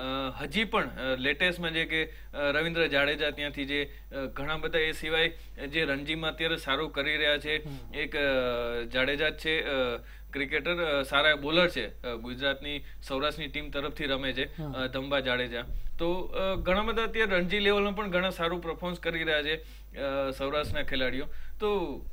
હજી પણ લેટેસ્ટમાં જે કે રવિન્દ્ર જાડેજા ત્યાંથી જે ઘણા બધા, એ સિવાય જે રણજીમાં અત્યારે સારું કરી રહ્યા છે એક જાડેજા જ છે ક્રિકેટર, સારા બોલર છે, ગુજરાતની સૌરાષ્ટ્રની ટીમ તરફથી રમે છે, ધંબા જાડેજા. તો ઘણા બધા અત્યારે રણજી લેવલમાં પણ ઘણા સારું પરફોર્મન્સ કરી રહ્યા છે સૌરાષ્ટ્રના ખેલાડીઓ. તો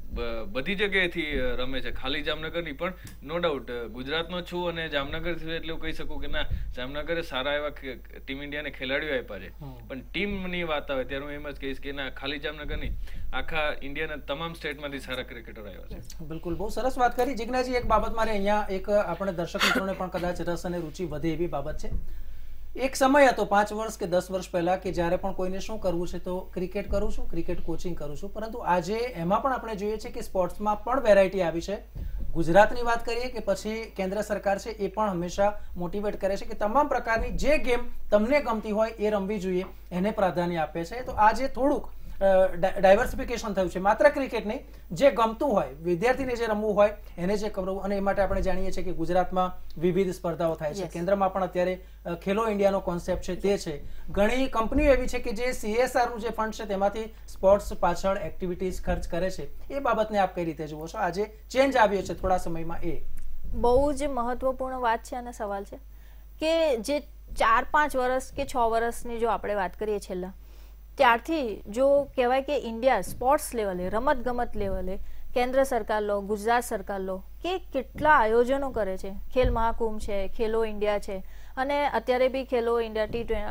બધી જગ્યાએથી રમે છે, ખાલી જામનગરની. પણ નો ડાઉટ ગુજરાતનો છું અને જામનગરથી એટલે કહી શકું કે ના, જામનગરે સારા એવા ટીમ ઇન્ડિયાને ખેલાડીઓ આપ્યા છે, પણ ટીમની વાત આવે ત્યારે હું એમ જ કહીશ કે ના, ખાલી જામનગર નહીં, આખા ઇન્ડિયાના તમામ સ્ટેટમાંથી સારા ક્રિકેટરો આવ્યા છે. બિલકુલ, બહુ સરસ વાત કરી જિજ્ઞાજી. એક બાબત મારે અહીંયા એક આપણે દર્શક મિત્રોને પણ કદાચ રસ અને રુચિ વધે એવી બાબત છે. એક સમય હતો 5 વર્ષ કે 10 વર્ષ પહેલા કે જ્યારે પણ કોઈને શું કરવું છે તો ક્રિકેટ કરું છું, ક્રિકેટ કોચિંગ કરું છું, પરંતુ આજે એમાં પણ આપણે જોઈએ છે કે સ્પોર્ટ્સમાં પણ વેરાયટી આવી છે. ગુજરાતની વાત કરીએ કે પછી કેન્દ્ર સરકાર છે, એ પણ હંમેશા મોટિવેટ કરે છે કે તમામ પ્રકારની જે ગેમ તમને ગમતી હોય એ રમવી જોઈએ, એને પ્રાધાન્ય આપે છે. તો આજે થોડુંક ડાયવર્સિફિકેશન થયું છે, માત્ર ક્રિકેટ નહીં, જે ગમતું હોય વિદ્યાર્થીને, જે રમવું હોય એને જે કરવું. અને એ માટે આપણે જાણીએ છીએ કે ગુજરાતમાં વિવિધ સ્પર્ધાઓ થાય છે, કેન્દ્રમાં પણ અત્યારે ખેલો ઇન્ડિયાનો કોન્સેપ્ટ છે તે છે. ઘણી કંપનીઓ એવી છે કે જે CSR નું જે ફંડ છે તેમાંથી સ્પોર્ટ્સ પાછળ એક્ટિવિટીઝ ખર્ચ કરે છે. એ બાબતને આપ કઈ રીતે જુઓ છો? આજે ચેન્જ આવ્યો છે થોડા સમયમાં, એ બહુ જ મહત્વપૂર્ણ વાત છે અને સવાલ છે કે જે 4-5 વર્ષ કે 6 વર્ષની જો આપણે વાત કરીએ છેલ્લા, ત્યારથી જો કહેવાય કે ઇન્ડિયા સ્પોર્ટ્સ લેવલે, રમત ગમત લેવલે, કેન્દ્ર સરકાર લો, ગુજરાત સરકાર લો, કે કેટલા આયોજનો કરે છે. ખેલ મહાકુંભ છે, ખેલો ઇન્ડિયા છે, અને અત્યારે બી ખેલો ઇન્ડિયા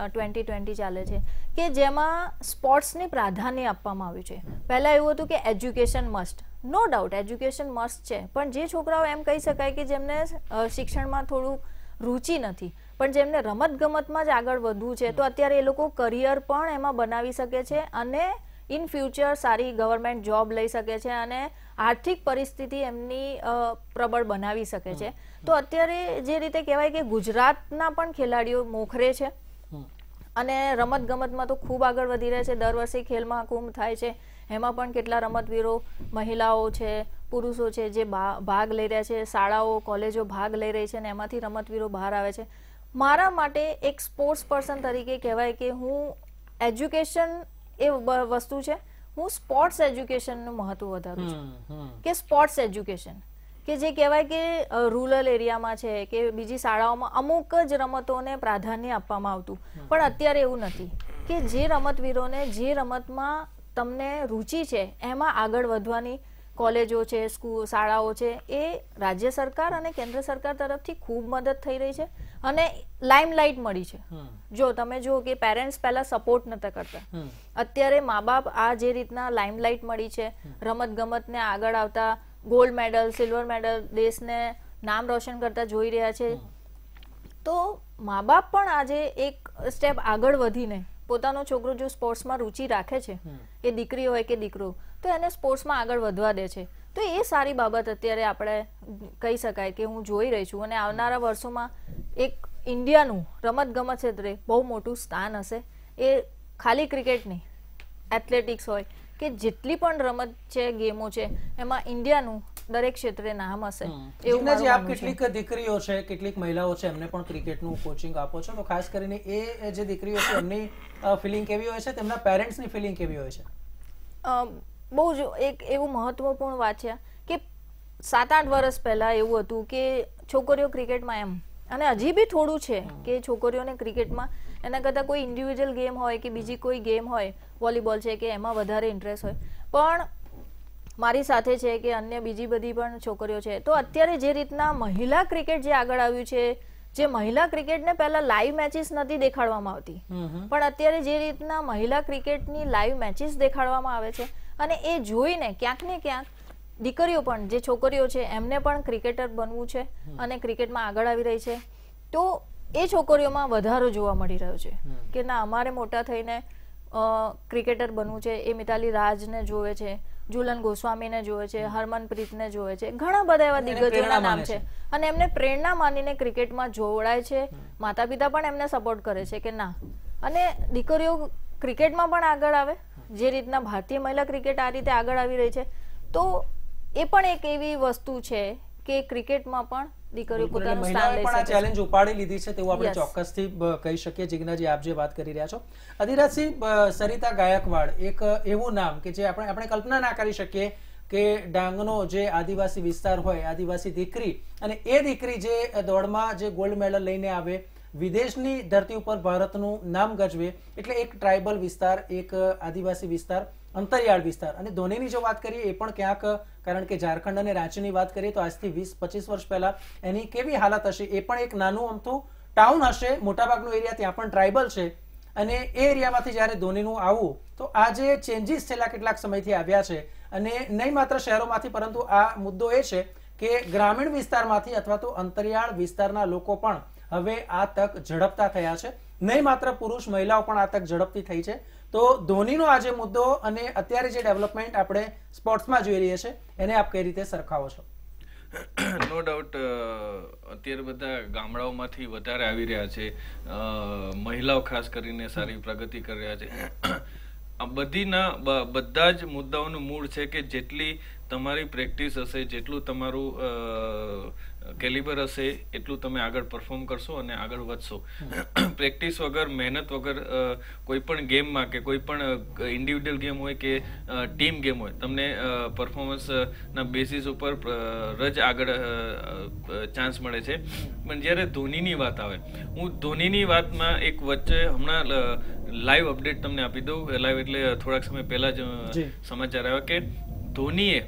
T20 ચાલે છે, કે જેમાં સ્પોર્ટ્સને પ્રાધાન્ય આપવામાં આવ્યું છે. પહેલાં એવું હતું કે education must, no doubt education must છે, પણ જે છોકરાઓ એમ કહી શકાય કે જેમને શિક્ષણમાં થોડું રુચિ નથી, પણ જેમને રમત ગમતમાં જ આગળ વધવું છે, તો અત્યારે એ લોકો કરિયર પણ એમાં બનાવી શકે છે અને ઇન ફ્યુચર સારી ગવર્મેન્ટ જોબ લઈ શકે છે અને આર્થિક પરિસ્થિતિ એમની પ્રબળ બનાવી શકે છે. તો અત્યારે જે રીતે કહેવાય કે ગુજરાતના પણ ખેલાડીઓ મોખરે છે અને રમત ગમતમાં તો ખૂબ આગળ વધી રહ્યા છે. દર વર્ષે ખેલ મહાકુંભ થાય છે, એમાં પણ કેટલા રમતવીરો, મહિલાઓ છે, પુરુષો છે, જે ભાગ લઈ રહ્યા છે, શાળાઓ કોલેજો ભાગ લઈ રહી છે અને એમાંથી રમતવીરો બહાર આવે છે. મારા માટે એક સ્પોર્ટ્સ પર્સન તરીકે કહેવાય કે હું એજ્યુકેશન એ વસ્તુ છે, હું સ્પોર્ટ્સ એજ્યુકેશનનું મહત્વ વધારું છું કે સ્પોર્ટ્સ એજ્યુકેશન કે જે કહેવાય કે રૂરલ એરિયામાં છે કે બીજી શાળાઓમાં અમુક જ રમતોને પ્રાધાન્ય આપવામાં આવતું, પણ અત્યારે એવું નથી કે જે રમતવીરોને જે રમતમાં તમને રુચિ છે એમાં આગળ વધવાની કોલેજો છે, સ્કૂલ, શાળાઓ છે, એ રાજ્ય સરકાર અને કેન્દ્ર સરકાર તરફથી ખૂબ મદદ થઈ રહી છે અને લાઇમલાઇટ મળી છે. જો તમે જુઓ કે પેરેન્ટ્સ પહેલા સપોર્ટ નતા કરતા, અત્યારે મા બાપ આ જે રીતના લાઇમલાઇટ મળી છે, રમત ગમતને આગળ આવતા, ગોલ્ડ મેડલ, સિલ્વર મેડલ, દેશને નામ રોશન કરતા જોઈ રહ્યા છે, તો મા બાપ પણ આજે એક સ્ટેપ આગળ વધીને પોતાનો છોકરો જો સ્પોર્ટ્સમાં રુચિ રાખે છે, એ દીકરી હોય કે દીકરો, તો એને સ્પોર્ટ્સમાં આગળ વધવા દે છે. તો એ સારી બાબત અત્યારે આપણે કહી શકાય કે હું જોઈ રહી છું અને આવનારા વર્ષોમાં એક ઇન્ડિયાનું રમત ગમત ક્ષેત્રે બહુ મોટું સ્થાન હશે. એ ખાલી ક્રિકેટ નહીં, એથ્લેટિક્સ હોય કે જેટલી પણ રમત છે, ગેમો છે, એમાં ઇન્ડિયાનું દરેક ક્ષેત્રે નામ હશે. એવું આપ કેટલીક દીકરીઓ છે, કેટલીક મહિલાઓ છે, એમને પણ ક્રિકેટનું કોચિંગ આપો છો, તો ખાસ કરીને એ જે દીકરીઓ છે એમની ફિલિંગ કેવી હોય છે, તેમના પેરેન્ટ્સની ફિલિંગ કેવી હોય છે? બહુ જ એક એવું મહત્વપૂર્ણ વાત છે કે 7-8 વર્ષ પહેલા એવું હતું કે છોકરીઓ ક્રિકેટમાં એમ અને હજી બી થોડું છે કે છોકરીઓને ક્રિકેટમાં એના કરતાં કોઈ ઇન્ડિવિજ્યુઅલ ગેમ હોય કે બીજી કોઈ ગેમ હોય, વોલીબોલ છે કે એમાં વધારે ઇન્ટરેસ્ટ હોય. પણ મારી સાથે છે કે અન્ય બીજી બધી પણ છોકરીઓ છે, તો અત્યારે જે રીતના મહિલા ક્રિકેટ જે આગળ આવ્યું છે, જે મહિલા ક્રિકેટને પહેલા લાઈવ મેચીસ નથી દેખાડવામાં આવતી, પણ અત્યારે જે રીતના મહિલા ક્રિકેટની લાઈવ મેચીસ દેખાડવામાં આવે છે અને એ જોઈને ક્યાંક ને ક્યાંક દીકરીઓ પણ, જે છોકરીઓ છે એમને પણ ક્રિકેટર બનવું છે અને ક્રિકેટમાં આગળ આવી રહી છે, તો એ છોકરીઓમાં વધારો જોવા મળી રહ્યો છે કે ના અમારે મોટા થઈને ક્રિકેટર બનવું છે. એ મિતાલી રાજને જોવે છે, ઝુલન ગોસ્વામીને જોવે છે, હરમનપ્રીતને જોવે છે, ઘણા બધા એવા દિગ્ગજોના નામ છે અને એમને પ્રેરણા માનીને ક્રિકેટમાં જોડાય છે. માતા પિતા પણ એમને સપોર્ટ કરે છે કે ના, અને દીકરીઓ ક્રિકેટમાં પણ આગળ આવે, જે રીતના ભારતીય મહિલા ક્રિકેટ આ રીતે આગળ આવી રહી છે, તો એ પણ એક એવી વસ્તુ છે કે ક્રિકેટમાં પણ દીકરીઓ પોતાનું સ્થાન લઈ શકે છે. ચેલેન્જ ઉપાડી લીધી છે તેવું આપણે ચોક્કસથી કહી શકીએ. જિજ્ઞાજી, આપ જે વાત કરી રહ્યા છો, અધિરાજસિંહ, સરિતા ગાયકવાડ એક એવું નામ કે જે આપણે કલ્પના ના કરી શકીએ કે ડાંગનો જે આદિવાસી વિસ્તાર હોય, આદિવાસી દીકરી, અને એ દીકરી જે દોડમાં જે ગોલ્ડ મેડલ લઈને આવે, વિદેશની ધરતી ઉપર ભારતનું નામ ગજવે, એટલે એક ટ્રાઇબલ વિસ્તાર, એક આદિવાસી વિસ્તાર, અંતરિયાળ વિસ્તાર. અને ધોનીની જો વાત કરીએ એ પણ ક્યાંક, કારણ કે ઝારખંડ અને રાંચીની વાત કરીએ તો આજથી 20-25 વર્ષ પહેલા એની કેવી હાલત હશે, એ પણ એક નાનું અમથું ટાઉન હશે, મોટાભાગનો એરિયા ત્યાં પણ ટ્રાઇબલ છે, અને એ એરિયામાંથી જ્યારે ધોનીનું આવું, તો આ જે ચેન્જીસ છેલ્લા કેટલાક સમયથી આવ્યા છે, અને નહીં માત્ર શહેરોમાંથી, પરંતુ આ મુદ્દો એ છે કે ગ્રામીણ વિસ્તારમાંથી અથવા તો અંતરિયાળ વિસ્તારના લોકો પણ હવે આ તક ઝડપતા થયા છે. નહીં માત્ર પુરુષ, મહિલાઓ પણ આ તક ઝડપથી થઈ છે. તો ધોનીનો આ જે મુદ્દો અને અત્યારે જે ડેવલપમેન્ટ આપણે સ્પોર્ટ્સમાં જોઈ રહીએ છીએ, એને આપ કઈ રીતે સરખાવો છો? નો ડાઉટ અત્યારે બધા ગામડાઓમાંથી વધારે આવી રહ્યા છે, મહિલાઓ ખાસ કરીને સારી પ્રગતિ કરી રહ્યા છે. આ બધા જ મુદ્દાઓનું મૂળ છે કે જેટલી તમારી પ્રેક્ટિસ હશે, જેટલું તમારું કેલિબર હશે, એટલું તમે આગળ પરફોર્મ કરશો અને આગળ વધશો. પ્રેક્ટિસ વગર, મહેનત વગર કોઈ પણ ગેમમાં કે કોઈ પણ ઇન્ડિવિડ્યુઅલ ગેમ હોય કે ટીમ ગેમ હોય, તમને પરફોર્મન્સના બેસિસ ઉપર જ આગળ ચાન્સ મળે છે. પણ જ્યારે ધોનીની વાત આવે, હું ધોનીની વાતમાં એક વચ્ચે હમણાં લાઈવ અપડેટ તમને આપી દઉં. લાઈવ એટલે થોડાક સમય પહેલા જ સમાચાર આવ્યા કે ધોનીએ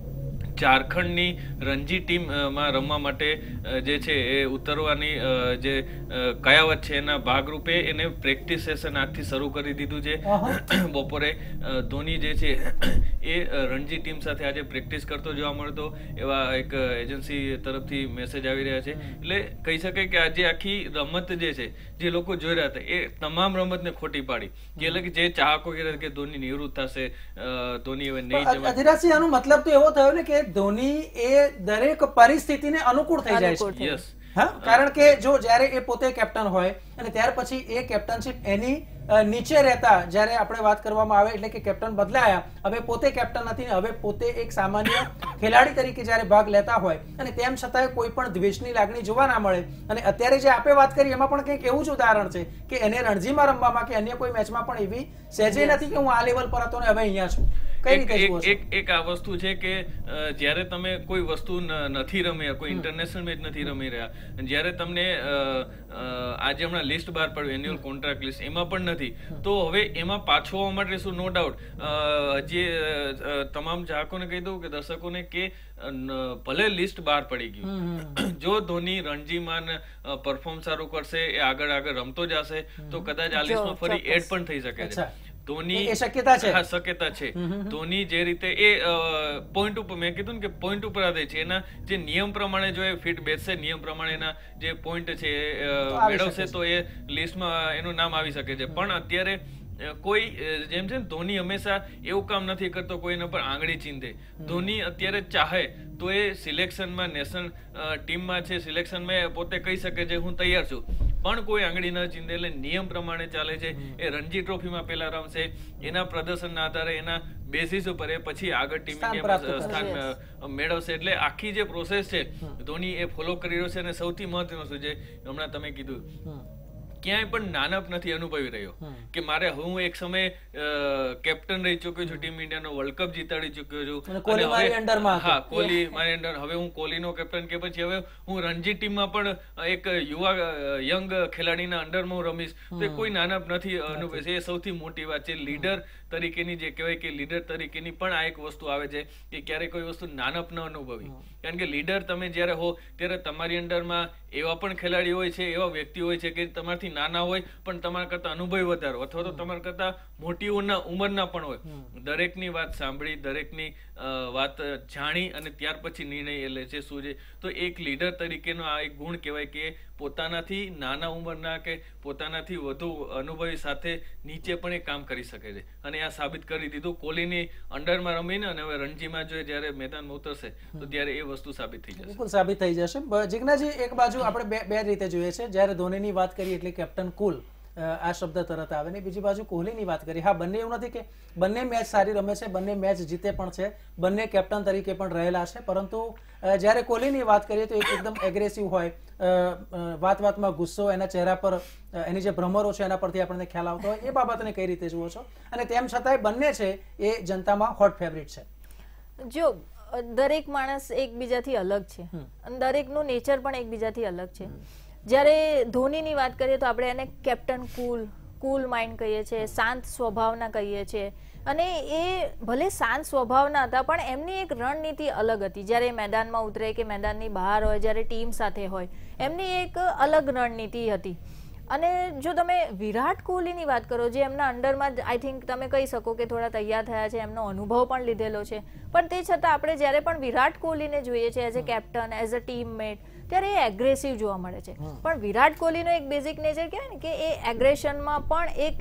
ઝારખંડની રણજી ટીમમાં રમવા માટે જે છે એ ઉતરવાની જે કયાવત છે એના ભાગરૂપે એને પ્રેક્ટિસ સેશન આજથી શરૂ કરી દીધું છે. બપોરે ધોની જે છે એ રણજી ટીમ સાથે આજે પ્રેક્ટિસ કરતો જોવા મળતો, એવા એક એજન્સી તરફથી મેસેજ આવી રહ્યા છે. એટલે કહી શકાય કે આજે આખી રમત જે છે, જે લોકો જોઈ રહ્યા હતા, એ તમામ રમતને ખોટી પાડી. એટલે કે જે ચાહકો કે ધોની નિવૃત્ત થશે, ધોની હવે નહીં જવા. અધિરાજસિંહ, આનો મતલબ તો એવો થયો ને કે ધોની એ દરેક પરિસ્થિતિને અનુકૂળ થઈ જાય છે. હા, કારણ કે જો જ્યારે એ પોતે કેપ્ટન હોય અને ત્યાર પછી એ કેપ્ટનશીપ એની નીચે રહેતા જ્યારે આપણે વાત કરવામાં આવે, એટલે કે કેપ્ટન બદલાયા, હવે પોતે કેપ્ટન નથી, હવે પોતે એક સામાન્ય ખેલાડી તરીકે જ્યારે ભાગ લેતા હોય, અને તેમ છતાંય કોઈ પણ દ્વેષની લાગણી જોવા ના મળે. અને અત્યારે જે આપણે વાત કરી એમાં પણ કંઈક એવું જ ઉદાહરણ છે કે એને રણજીમાં રમવામાં કે અન્ય કોઈ મેચમાં પણ એવી સહેજે નથી કે હું આ લેવલ પર હતો ને હવે અહીંયા છું. એક આ વસ્તુ છે કે જ્યારે તમે કોઈ વસ્તુ નથી રમી, કોઈ ઇન્ટરનેશનલ મેચ નથી રમી રહ્યા, જ્યારે તમને આજે હમણાં લિસ્ટ બહાર પડ્યું, એન્યુઅલ કોન્ટ્રાક્ટ લિસ્ટ, એમાં પણ નથી, તો હવે એમાં પાછો આવવા માટે શું? નો ડાઉટ જે તમામ ચાહકોને કહી દઉં કે દર્શકોને કે ભલે લિસ્ટ બહાર પડી ગયું, જો ધોની રણજીમાં પરફોર્મ સારું કરશે, એ આગળ રમતો જશે, તો કદાચ આ લિસ્ટમાં ફરી એડ પણ થઈ શકે છે. ધોની શક્યતા છે. ધોની જે રીતે એ પોઈન્ટ ઉપર, મેં કીધું ને કે પોઈન્ટ ઉપર આધારિત છે, એના જે નિયમ પ્રમાણે જો એ ફિટ બેસશે, નિયમ પ્રમાણે એના જે પોઈન્ટ છે એ મેળવશે, તો એ લિસ્ટમાં એનું નામ આવી શકે છે. પણ અત્યારે કોઈ જેમ છે ને, ધોની હંમેશા એવું કામ નથી કરતો કોઈના પર આંગળી ચીંધે. ધોની અત્યારે ચાહે તો એ સિલેક્શનમાં, નેશનલ ટીમમાં છે, સિલેક્શનમાં પોતે કહી શકે છે હું તૈયાર છું, પણ કોઈ આંગળી ન ચીંધે. એટલે નિયમ પ્રમાણે ચાલે છે. એ રણજી ટ્રોફીમાં પહેલા રમશે, એના પ્રદર્શનના આધારે, એના બેસિસ ઉપર એ પછી આગળ ટીમની સ્થાન મેળવશે. એટલે આખી જે પ્રોસેસ છે ધોની એ ફોલો કરી રહ્યો છે. અને સૌથી મહત્વનું શું છે, હમણાં તમે કીધું ક્યાંય પણ નાનપ નથી અનુભવી રહ્યો કે મારે હું એક સમયે કેપ્ટન રહી ચુક્યો છું, ટીમ ઇન્ડિયાનો વર્લ્ડ કપ જીતાડી ચુક્યો છું, કોહલી મારી અંડરમાં હા કોહલી મારી અંડર, હવે હું કોહલીનો કેપ્ટન કે પછી હવે હું રણજી ટીમમાં પણ એક યુવા યંગ ખેલાડીના અંડરમાં હું રમીશ, તો કોઈ નાનપ નથી અનુભવે. એ સૌથી મોટી વાત છે. લીડર તરીકેની જે કહેવાય કે લીડર તરીકેની પણ આ એક વસ્તુ આવે છે કે ક્યારે કોઈ વસ્તુ નાનપ ન અનુભવી. કારણ કે લીડર તમે જ્યારે હો ત્યારે તમારી અંડરમાં એવા પણ ખેલાડી હોય છે, એવા વ્યક્તિ હોય છે કે તમારાથી નાના હોય પણ તમારા કરતા અનુભવી વધારે અથવા તો તમારા કરતા મોટી ઉંમરના પણ હોય. દરેકની વાત સાંભળી, દરેકની વાત જાણી અને ત્યાર પછી નિર્ણય એ લે છે શું છે. તો એક લીડર તરીકેનો આ એક ગુણ કહેવાય કે પોતાનાથી નાના ઉંમરના કે પોતાનાથી વધુ અનુભવી સાથે નીચે પણ એ કામ કરી શકે છે અને આ સાબિત કરી દીધું. કોહલીની અંડરમાં રમીને અને હવે રણજીમાં જો જ્યારે મેદાનમાં ઉતરશે તો ત્યારે એ વસ્તુ સાબિત થઈ જશે. બિલકુલ સાબિત થઈ જશે. જિજ્ઞાજી, એક બાજુ આપણે બે રીતે જોઈએ છે. જ્યારે ધોનીની વાત કરીએ એટલે કેપ્ટન કુલ આ શબ્દ તરત આવે ને, બીજી બાજુ કોહલીની વાત કરીએ. હા, બંને એવું નથી કે બંને મેચ સારી રમે છે, બંને મેચ જીતે પણ છે, બંને કેપ્ટન તરીકે પણ રહેલા છે, પરંતુ જ્યારે કોહલીની વાત કરીએ તો એક એકદમ એગ્રેસિવ હોય, વાતમાં ગુસ્સો એના ચહેરા પર, એની જે ભ્રમરો છે એના પરથી આપણને ખ્યાલ આવતો હોય. એ બાબતને કઈ રીતે જુઓ છો? અને તેમ છતાંય બંને છે એ જનતામાં હોટ ફેવરિટ છે. જો દરેક માણસ એકબીજાથી અલગ છે અને દરેકનું નેચર પણ એકબીજાથી અલગ છે. જ્યારે ધોનીની વાત કરીએ તો આપણે એને કેપ્ટન કુલ માઇન્ડ કહીએ છીએ, શાંત સ્વભાવના કહીએ છીએ. અને એ ભલે શાંત સ્વભાવના હતા પણ એમની એક રણનીતિ અલગ હતી. જ્યારે મેદાનમાં ઉતરે કે મેદાનની બહાર હોય, જ્યારે ટીમ સાથે હોય, એમની એક અલગ રણનીતિ હતી. અને જો તમે વિરાટ કોહલીની વાત કરો, જે એમના અંડરમાં આઈ થિંક તમે કહી શકો કે થોડા તૈયાર થયા છે, એમનો અનુભવ પણ લીધેલો છે, પણ તે છતાં આપણે જ્યારે પણ વિરાટ કોહલીને જોઈએ છે as a captain, as a teammate, ત્યારે એ એગ્રેસિવ જોવા મળે છે. પણ વિરાટ કોહલીનો એક બેઝિક નેચર કહેવાય ને કે એ એગ્રેશનમાં પણ એક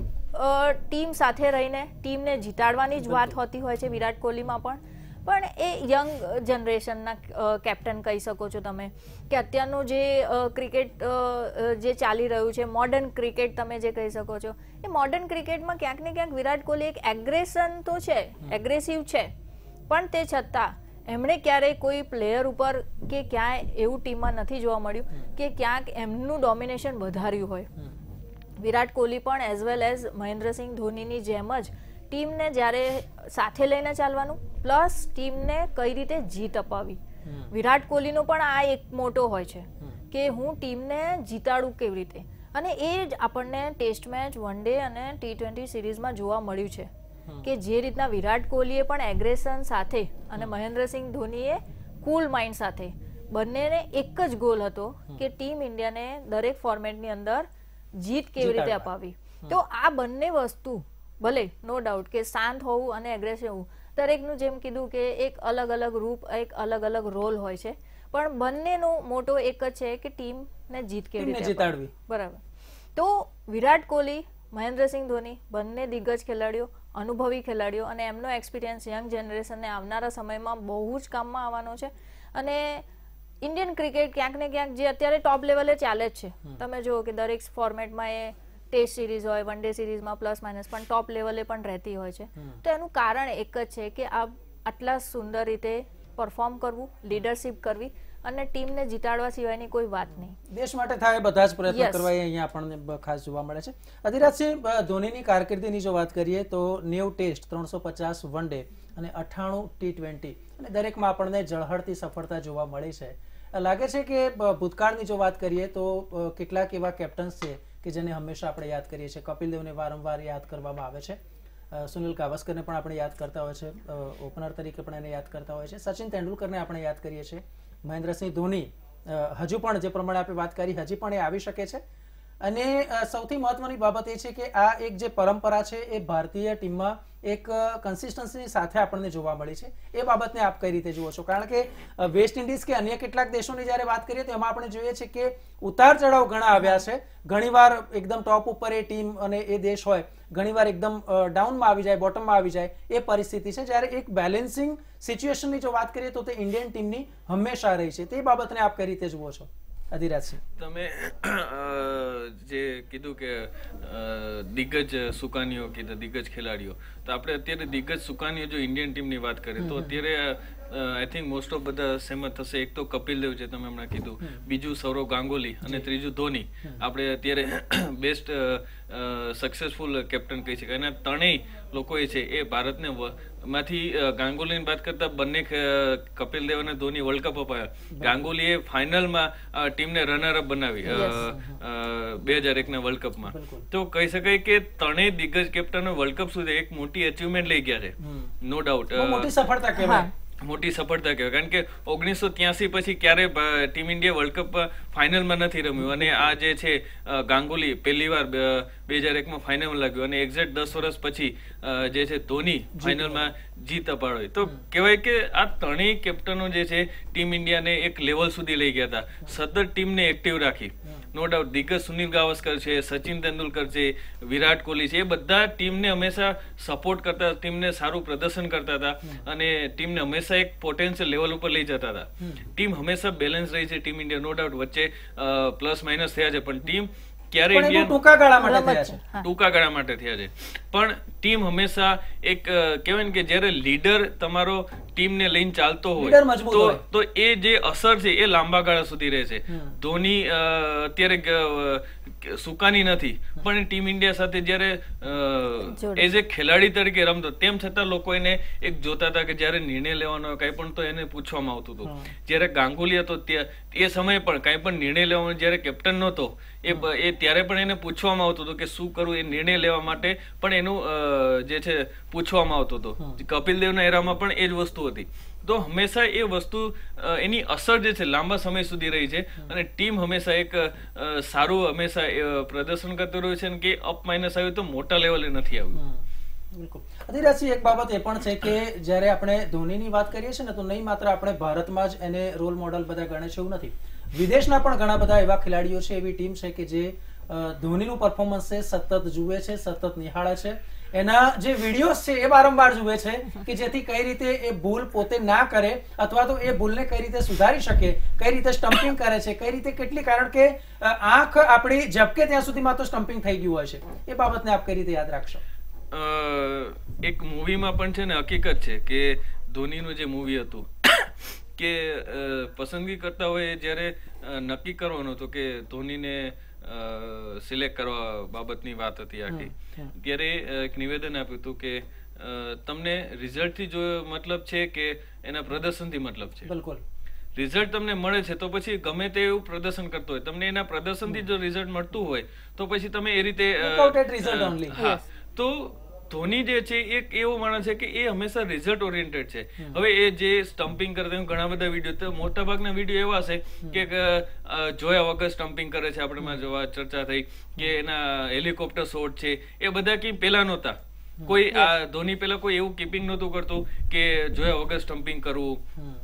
ટીમ સાથે રહીને ટીમને જીતાડવાની જ વાત હોતી હોય છે વિરાટ કોહલીમાં પણ એ યંગ જનરેશનના કેપ્ટન કહી શકો છો તમે. કે અત્યારનું જે ક્રિકેટ જે ચાલી રહ્યું છે, મોડર્ન ક્રિકેટ તમે જે કહી શકો છો, એ મોડર્ન ક્રિકેટમાં ક્યાંક ને ક્યાંક વિરાટ કોહલી એક એગ્રેશન તો છે, એગ્રેસિવ છે, પણ તે છતાં એમણે ક્યારેય કોઈ પ્લેયર ઉપર કે ક્યાંય એવું ટીમમાં નથી જોવા મળ્યું કે ક્યાંક એમનું ડોમિનેશન વધાર્યું હોય. વિરાટ કોહલી પણ એઝ વેલ એઝ મહેન્દ્રસિંહ ધોનીની જેમ જ ટીમને જ્યારે સાથે લઈને ચાલવાનું, પ્લસ ટીમને કઈ રીતે જીત અપાવી. વિરાટ કોહલીનો પણ આ એક મોટો હોય છે કે હું ટીમને જીતાડું કેવી રીતે, અને એ જ આપણને ટેસ્ટ મેચ, વન ડે અને T20 સિરીઝમાં જોવા મળ્યું છે કે જે રીતના વિરાટ કોહલીએ પણ એગ્રેશન સાથે અને મહેન્દ્રસિંહ ધોનીએ કુલ માઇન્ડ સાથે, બંનેને એક જ ગોલ હતો કે ટીમ ઇન્ડિયાને દરેક ફોર્મેટની અંદર જીત કેવી રીતે અપાવી. તો આ બંને વસ્તુ, ભલે નો ડાઉટ કે શાંત હોવું અને એગ્રેસિવ હોવું, દરેકનું જેમ કીધું કે એક અલગ અલગ રૂપ, એક અલગ અલગ રોલ હોય છે, પણ બંનેનો મોટો એક જ છે કે ટીમને જીત કેવી રીતે જીતાડવી. બરાબર. તો વિરાટ કોહલી, મહેન્દ્રસિંહ ધોની બંને દિગ્ગજ ખેલાડીઓ, અનુભવી ખેલાડીઓ, અને એમનો એક્સપિરિયન્સ યંગ જનરેશનને આવનારા સમયમાં બહુ જ કામમાં આવવાનો છે. અને ઇન્ડિયન ક્રિકેટ ક્યાંક ને ક્યાંક જે અત્યારે ટોપ લેવલે ચાલે જ છે, તમે જુઓ કે દરેક ફોર્મેટમાં એ ટેસ્ટ સિરીઝ હોય, વન ડે સિરીઝમાં પ્લસ માઇનસ પણ ટોપ લેવલે પણ રહેતી હોય છે. તો એનું કારણ એક જ છે કે આ આટલા સુંદર રીતે પરફોર્મ કરવું, લીડરશિપ કરવી અને ટીમને જીતાડવા સિવાયની કોઈ વાત નહીં. દેશ માટે થાય બધા જ પ્રયત્નો કરવા અહીંયા આપણને ખાસ જોવા મળે છે. અધિરાજસિંહ, ધોનીની કારકિર્દીની જો વાત કરીએ તો 90 ટેસ્ટ, 350 વન ડે અને 98 T20, અને દરેકમાં આપણને ઝળહળતી સફળતા જોવા મળી છે. લાગે છે કે ભૂતકાળની જો વાત કરીએ તો કેટલાક એવા કેપ્ટન્સ છે કે જેને હંમેશા આપણે યાદ કરીએ છીએ. કપિલ દેવને વારંવાર યાદ કરવામાં આવે છે, સુનિલ ગાવસ્કરને પણ આપણે યાદ કરતા હોય છે, ઓપનર તરીકે પણ એને યાદ કરતા હોય છે, સચિન તેંડુલકરને આપણે યાદ કરીએ છીએ, મહેન્દ્રસિંહ ધોની હજુ પણ જે પ્રમાણે આપણે વાત કરી હજી પણ એ આવી શકે છે. અને સૌથી મહત્વની બાબત એ છે કે આ એક જે પરંપરા છે એ ભારતીય ટીમમાં એક કન્સિસ્ટન્સીની સાથે આપણને જોવા મળી છે. એ બાબતને આપ કઈ રીતે જુઓ છો? કારણ કે વેસ્ટ ઇન્ડિઝ કે અન્ય કેટલાક દેશોની જ્યારે વાત કરીએ તો એમાં આપણે જોઈએ છે કે ઉતાર ચઢાવ ઘણા આવ્યા છે. ઘણીવાર એકદમ ટોપ ઉપર એ ટીમ અને એ દેશ હોય, ઘણીવાર એકદમ ડાઉનમાં આવી જાય, બોટમમાં આવી જાય, એ પરિસ્થિતિ છે. જ્યારે એક બેલેન્સિંગ સિચ્યુએશનની જો વાત કરીએ તો તે ઇન્ડિયન ટીમની હંમેશા રહી છે. તે બાબતને આપ કઈ રીતે જુઓ છો અધિરાજસિંહ? તમે જે કીધું કે દિગ્ગજ સુકાનીઓ કીધા, દિગ્ગજ ખેલાડીઓ, તો આપણે અત્યારે દિગ્ગજ સુકાનીઓ જો ઇન્ડિયન ટીમની વાત કરીએ તો અત્યારે આઈ થિંક મોસ્ટ ઓફ બધા સહેમત થશે. એક તો કપિલ દેવ જે તમે હમણાં કીધું, બીજું સૌરવ ગાંગુલી અને ત્રીજું ધોની. આપણે અત્યારે બેસ્ટ સક્સેસફુલ કેપ્ટન કહી શકાય. અને ત્રણેય લોકો એ છે એ ભારતને માંથી ગાંગુલીની વાત કરતા બંને કપિલ દેવ અને ધોની વર્લ્ડ કપ અપાયા. ગાંગુલીએ ફાઇનલમાં ટીમને રનરઅપ બનાવી 2001ના વર્લ્ડ કપમાં. તો કહી શકાય કે ત્રણેય દિગ્ગજ કેપ્ટનો વર્લ્ડ કપ સુધી એક મોટી અચીવમેન્ટ લઈ ગયા છે, નો ડાઉટ. મોટી સફળતા કહેવાય. મોટી સફળતા કહેવાય, કારણ કે 1983 પછી ક્યારે ટીમ ઇન્ડિયા વર્લ્ડ કપ ફાઇનલમાં નથી રમ્યું. અને આ જે છે ગાંગુલી પહેલી વાર 2001માં ફાઇનલમાં લાગ્યું, અને એક્ઝેક્ટ 10 વર્ષ પછી જે છે ધોની ફાઇનલમાં જીત અપાડી. તો કહેવાય કે આ ત્રણેય કેપ્ટનો જે છે ટીમ ઇન્ડિયાને એક લેવલ સુધી લઈ ગયા હતા, સતત ટીમને એક્ટિવ રાખી. નો ડાઉટ દિગ્ગજ સુનિલ ગાવસ્કર છે, સચિન તેંડુલકર છે, વિરાટ કોહલી છે, એ બધા ટીમને હંમેશા સપોર્ટ કરતા, ટીમને સારું પ્રદર્શન કરતા હતા અને ટીમને હંમેશા એક પોટેન્શિયલ લેવલ ઉપર લઈ જતા હતા. ટીમ હંમેશા બેલેન્સ રહી છે ટીમ ઇન્ડિયા, નો ડાઉટ. વચ્ચે પ્લસ માઇનસ થયા છે, પણ ટીમ ક્યારે ઇન્ડિયન ટૂંકા ગાળા માટે થયા છે. પણ ટીમ હંમેશા એક કહેવાય ને કે જ્યારે લીડર તમારો ટીમને લઈને ચાલતો હોય તો એ જે અસર છે એ લાંબા ગાળા સુધી રહે છે. ધોની અત્યારે સુકાની નથી, પણ ટીમ ઇન્ડિયા સાથે જ્યારે એઝ એ ખેલાડી તરીકે રમતો, તેમ છતાં લોકો એને એક જોતા હતા કે જ્યારે નિર્ણય લેવાનો હોય કંઈ પણ તો એને પૂછવામાં આવતું હતું. જ્યારે ગાંગુલી હતો એ સમયે પણ કંઈ પણ નિર્ણય લેવાનો, જ્યારે કેપ્ટન નહોતો એ ત્યારે પણ એને પૂછવામાં આવતું હતું કે શું કરવું, એ નિર્ણય લેવા માટે પણ એનું જે છે પૂછવામાં આવતું હતું. કપિલ દેવના એરામાં પણ એ જ વસ્તુ હતી. તો હંમેશા એ વસ્તુ એની અસર જે છે લાંબા સમય સુધી રહી છે, અને ટીમ હંમેશા એક સારું હંમેશા પ્રદર્શન કરતું રહ્યું છે, કે અપ માઇનસ આવ્યું તો મોટા લેવલે નથી આવ્યું. બિલકુલ. અધિરાજસિંહ, એક બાબત એ પણ છે કે જ્યારે આપણે ધોનીની વાત કરીએ છીએ ને, તો નહીં માત્ર આપણે ભારતમાં જ એને રોલ મોડલ બધા ગણે છે એવું નથી, વિદેશના પણ ઘણા બધા એવા ખેલાડીઓ છે, એવી ટીમ છે કે જે ધોનીનું પરફોર્મન્સ છે સતત જુએ છે, સતત નિહાળે છે, એના જે વિડીયોઝ છે એ વારંવાર જુએ છે કે જેથી કઈ રીતે એ ભૂલ પોતે ના કરે, અથવા તો એ ભૂલને કઈ રીતે સુધારી શકે, કઈ રીતે સ્ટમ્પિંગ કરે છે, કઈ રીતે કેટલી, કારણ કે આંખ આપણી ઝબકે ત્યાં સુધીમાં તો સ્ટમ્પિંગ થઈ ગયું હોય છે. એ બાબતને આપ કઈ રીતે યાદ રાખશો? એક મૂવીમાં પણ છે ને હકીકત છે કે ધોનીનું જે મૂવી હતું કે પસંદગી કરતા હોય જ્યારે નક્કી કરવાનું હતું કે ધોનીને સિલેક્ટ કરવા બાબતની વાત હતી આખી, ત્યારે એક નિવેદન આપ્યું હતું કે તમને રિઝલ્ટથી જો મતલબ છે કે એના પ્રદર્શનથી મતલબ છે. બિલકુલ. રિઝલ્ટ તમને મળે છે તો પછી ગમે તે એવું પ્રદર્શન કરતો હોય, તમને એના પ્રદર્શનથી જો રિઝલ્ટ મળતું હોય તો પછી તમે એ રીતે તો ધોની જે છે એક એવો માણસ છે કે એ હંમેશા રિઝલ્ટ ઓરિએન્ટેડ છે. હવે એ જે સ્ટમ્પિંગ કરે ઘણા બધા વિડીયો, મોટા ભાગના વિડીયો એવા છે કે જોયા વગર સ્ટમ્પિંગ કરે છે. આપણે જોવા ચર્ચા થઈ કે એના હેલિકોપ્ટર શોટ છે એ બધા કઈ પેલા નહોતા, કોઈ આ ધોની પેલા કોઈ એવું કીપિંગ નહોતું કરતું કે જોયા વગર સ્ટમ્પિંગ કરવું,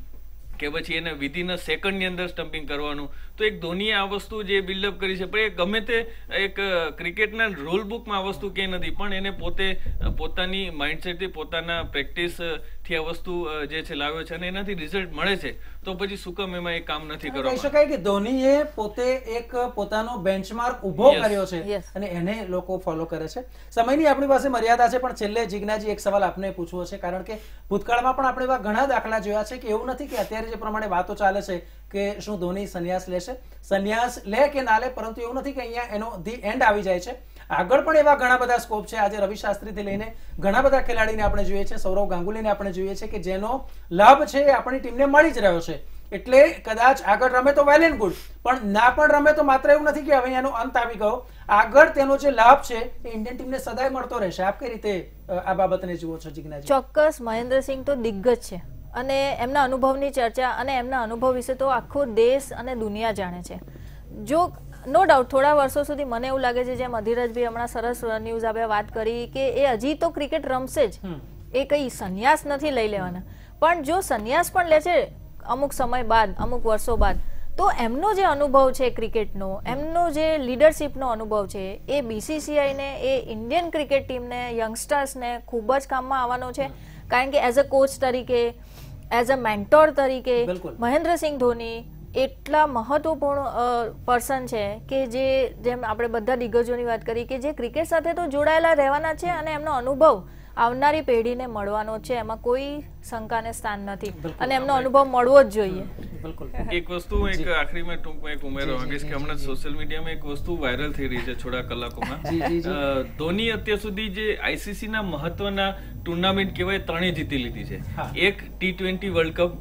કે પછી એને વિધિન અ સેકન્ડ ની અંદર સ્ટમ્પિંગ કરવાનું. તો એક ધોનીએ આ વસ્તુ જે બિલ્ડઅપ કરી છે, પણ એ ગમે તે એક ક્રિકેટના રૂલ બુકમાં આ વસ્તુ ક્યાંય નથી, પણ એને પોતે પોતાની માઇન્ડસેટથી, પોતાના પ્રેક્ટિસથી આ વસ્તુ જે છે લાવ્યો છે, અને એનાથી રિઝલ્ટ મળે છે. તો પછી શું કામ એમાં એ કામ નથી કરવા? કહી શકાય કે ધોનીએ પોતે એક પોતાનો બેન્ચમાર્ક ઉભો કર્યો છે અને એને લોકો ફોલો કરે છે. સમયની આપણી પાસે મર્યાદા છે, પણ છેલ્લે જિજ્ઞાજી એક સવાલ આપને પૂછવો છે, કારણ કે ભૂતકાળમાં પણ આપણે એવા ઘણા દાખલા જોયા છે કે એવું નથી કે અત્યારે જે પ્રમાણે વાતો ચાલે છે કે શું ધોની સંન્યાસ લેશે, સંન્યાસ લે કે ના લે, પરંતુ એવું નથી કે અહીંયા એનો ધી એન્ડ આવી જાય છે. આગળ પણ એવા ઘણા બધા સ્કોપ છે. આજે રવિ શાસ્ત્રીથી લઈને ઘણા બધા ખેલાડીને આપણે જોઈએ છે, સૌરવ ગાંગુલીને આપણે જોઈએ છે કે જેનો લાભ છે એ આપણી ટીમને મળી જ રહ્યો છે. એટલે કદાચ આગળ રમે તો વેલ એન્ડ ગુડ, પણ ના પણ રમે તો માત્ર એવું નથી કે હવે એનો અંત આવી ગયો, આગળ તેનો જે લાભ છે એ ઇન્ડિયન ટીમને સદાય મળતો રહેશે. આપ કઈ રીતે આ બાબતને જુઓ છો જિજ્ઞાજી? ચોક્કસ, મહેન્દ્રસિંહ તો દિગ્ગજ છે અને એમના અનુભવની ચર્ચા અને એમના અનુભવ વિશે તો આખો દેશ અને દુનિયા જાણે છે. જો નો ડાઉટ થોડા વર્ષો સુધી મને એવું લાગે છે, જેમ અધિરાજભાઈ હમણાં સરસ ન્યૂઝ આવ્યા વાત કરી કે એ હજી તો ક્રિકેટ રમશે જ, એ કઈ સંન્યાસ નથી લઈ લેવાના. પણ જો સંન્યાસ પણ લે છે અમુક સમય બાદ, અમુક વર્ષો બાદ, તો એમનો જે અનુભવ છે ક્રિકેટનો, એમનો જે લીડરશિપનો અનુભવ છે, એ બીસીસીઆઈને, એ ઇન્ડિયન ક્રિકેટ ટીમને, યંગસ્ટર્સને ખૂબ જ કામમાં આવવાનો છે. કારણ કે એઝ અ કોચ તરીકે, એઝ અ મેન્ટોર તરીકે મહેન્દ્રસિંહ ધોની એટલા મહત્વપૂર્ણ પર્સન છે કે જેમ આપણે બધા દિગ્ગજોની વાત કરી કે જે ક્રિકેટ સાથે તો જોડાયેલા રહેવાના છે અને એમનો અનુભવ આવનારી પેઢીને મળવાનો છે, એમાં કોઈ શંકાને સ્થાન નથી અને એમનો અનુભવ મળવો જ જોઈએ. એક વસ્તુ એક આખરીમાં ટૂંકમાં એક ઉમેરવા માંગીશ કે હમણાં સોશિયલ મીડિયામાં એક વસ્તુ વાયરલ થઈ રહી છે થોડા કલાકોમાં. ધોની અત્યાર સુધી જે આઈસીસી ના મહત્વના ટુર્નામેન્ટ કહેવાય 3 જીતી લીધી છે. એક T20 વર્લ્ડ કપ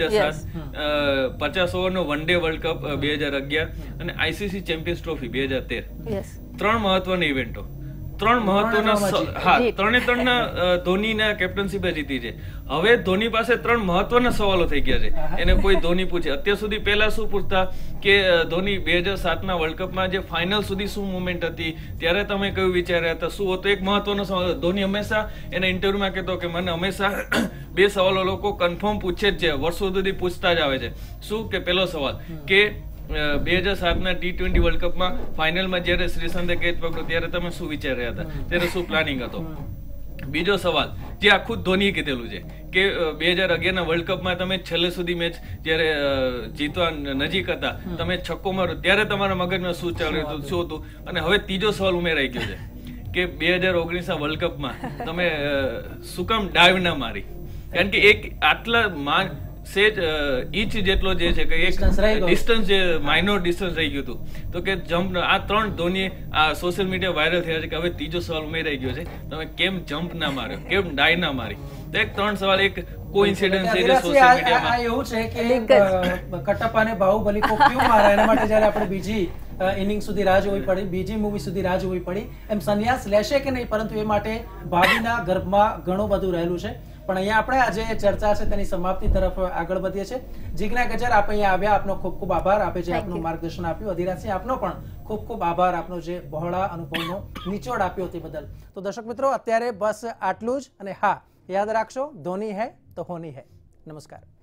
2007, 50 ઓવરનો વન ડે વર્લ્ડ કપ 2011 અને આઈસીસી ચેમ્પિયન્સ ટ્રોફી 2013. 3 મહત્વના ઇવેન્ટો, 3 મહત્વના, ત્રણના ધોનીના કેપ્ટનશીપે જીતી છે. હવે ધોની પાસે 3 મહત્વના સવાલો થઈ ગયા છે. એને કોઈ ધોની પૂછે, અત્યાર સુધી પહેલા શું પૂછતા કે ધોની 2007ના વર્લ્ડ કપમાં જે ફાઇનલ સુધી શું મુવમેન્ટ હતી, ત્યારે તમે કયું વિચાર્યા હતા, શું હતો, એક મહત્વનો સવાલ. ધોની હંમેશા એના ઇન્ટરવ્યુમાં કહેતો કે મને હંમેશા 2 સવાલો લોકો કન્ફર્મ પૂછે જ છે, વર્ષો સુધી પૂછતા જ આવે છે. શું કે પહેલો સવાલ કે 2007ના T20 વર્લ્ડ કપમાં ફાઇનલમાં જ્યારે શ્રીસંતે કેચ પકડ્યો ત્યારે તમે શું વિચાર રહ્યા હતા, ત્યારે શું પ્લાનિંગ હતો. બીજો સવાલ જે આખું ધોનીએ કીધેલું છે કે 2011ના વર્લ્ડ કપમાં તમે છેલ્લે સુધી મેચ જ્યારે જીતવા નજીક હતા, તમે છક્કો મારો ત્યારે તમારા મગજમાં શું ચાલ્યું હતું, શું હતું. અને હવે ત્રીજો સવાલ ઉમેરાઈ ગયો છે કે 2019ના વર્લ્ડ કપમાં તમે શું કામ ડાઈવ ના મારી, કારણ કે એક આટલા સેજ ઇંચ જેટલો જે છે કે એક ડિસ્ટન્સ જે માઇનોર ડિસ્ટન્સ રહી ગયું હતું. તો કે જમ્પ, આ 3 ધોનીએ આ સોશિયલ મીડિયા વાયરલ થયા છે કે હવે ત્રીજો સવાલ ઉમેરાઈ ગયો છે, તમે કેમ જમ્પ ના માર્યો, કેમ ડાય ના મારી. તો એક 3 સવાલ એક કોઇન્સિડન્સ છે જે સોશિયલ મીડિયામાં એવું છે કે કટપ્પા ને બાહુબલી કો ક્યું મારા, એના માટે જ્યારે આપણે બીજી ઇનિંગ સુધી રાહ જોવી પડી, બીજી મૂવી સુધી રાહ જોવી પડી. એમ સંન્યાસ લેશે કે નહીં, પરંતુ એ માટે ભાવિના ગર્ભમાં ઘણું બધું રહેલું છે. પણ અહીંયા આપણે આજે ચર્ચા છે તેની સમાપ્તિ તરફ આગળ વધીએ છીએ. જીજ્ઞા ગજ્જર, આપ અહીંયા આવ્યા, આપનો ખૂબ ખૂબ આભાર. આપે જે આપનું માર્ગદર્શન આપ્યું. અધિરાજસિંહ, આપનો પણ ખૂબ ખૂબ આભાર, આપનો જે બહોળા અનુભવનો નિચોડ આપ્યો તે બદલ. તો દર્શક મિત્રો, અત્યારે બસ આટલું જ. અને હા, યાદ રાખશો, ધોની હૈ તો હોની હૈ. નમસ્કાર.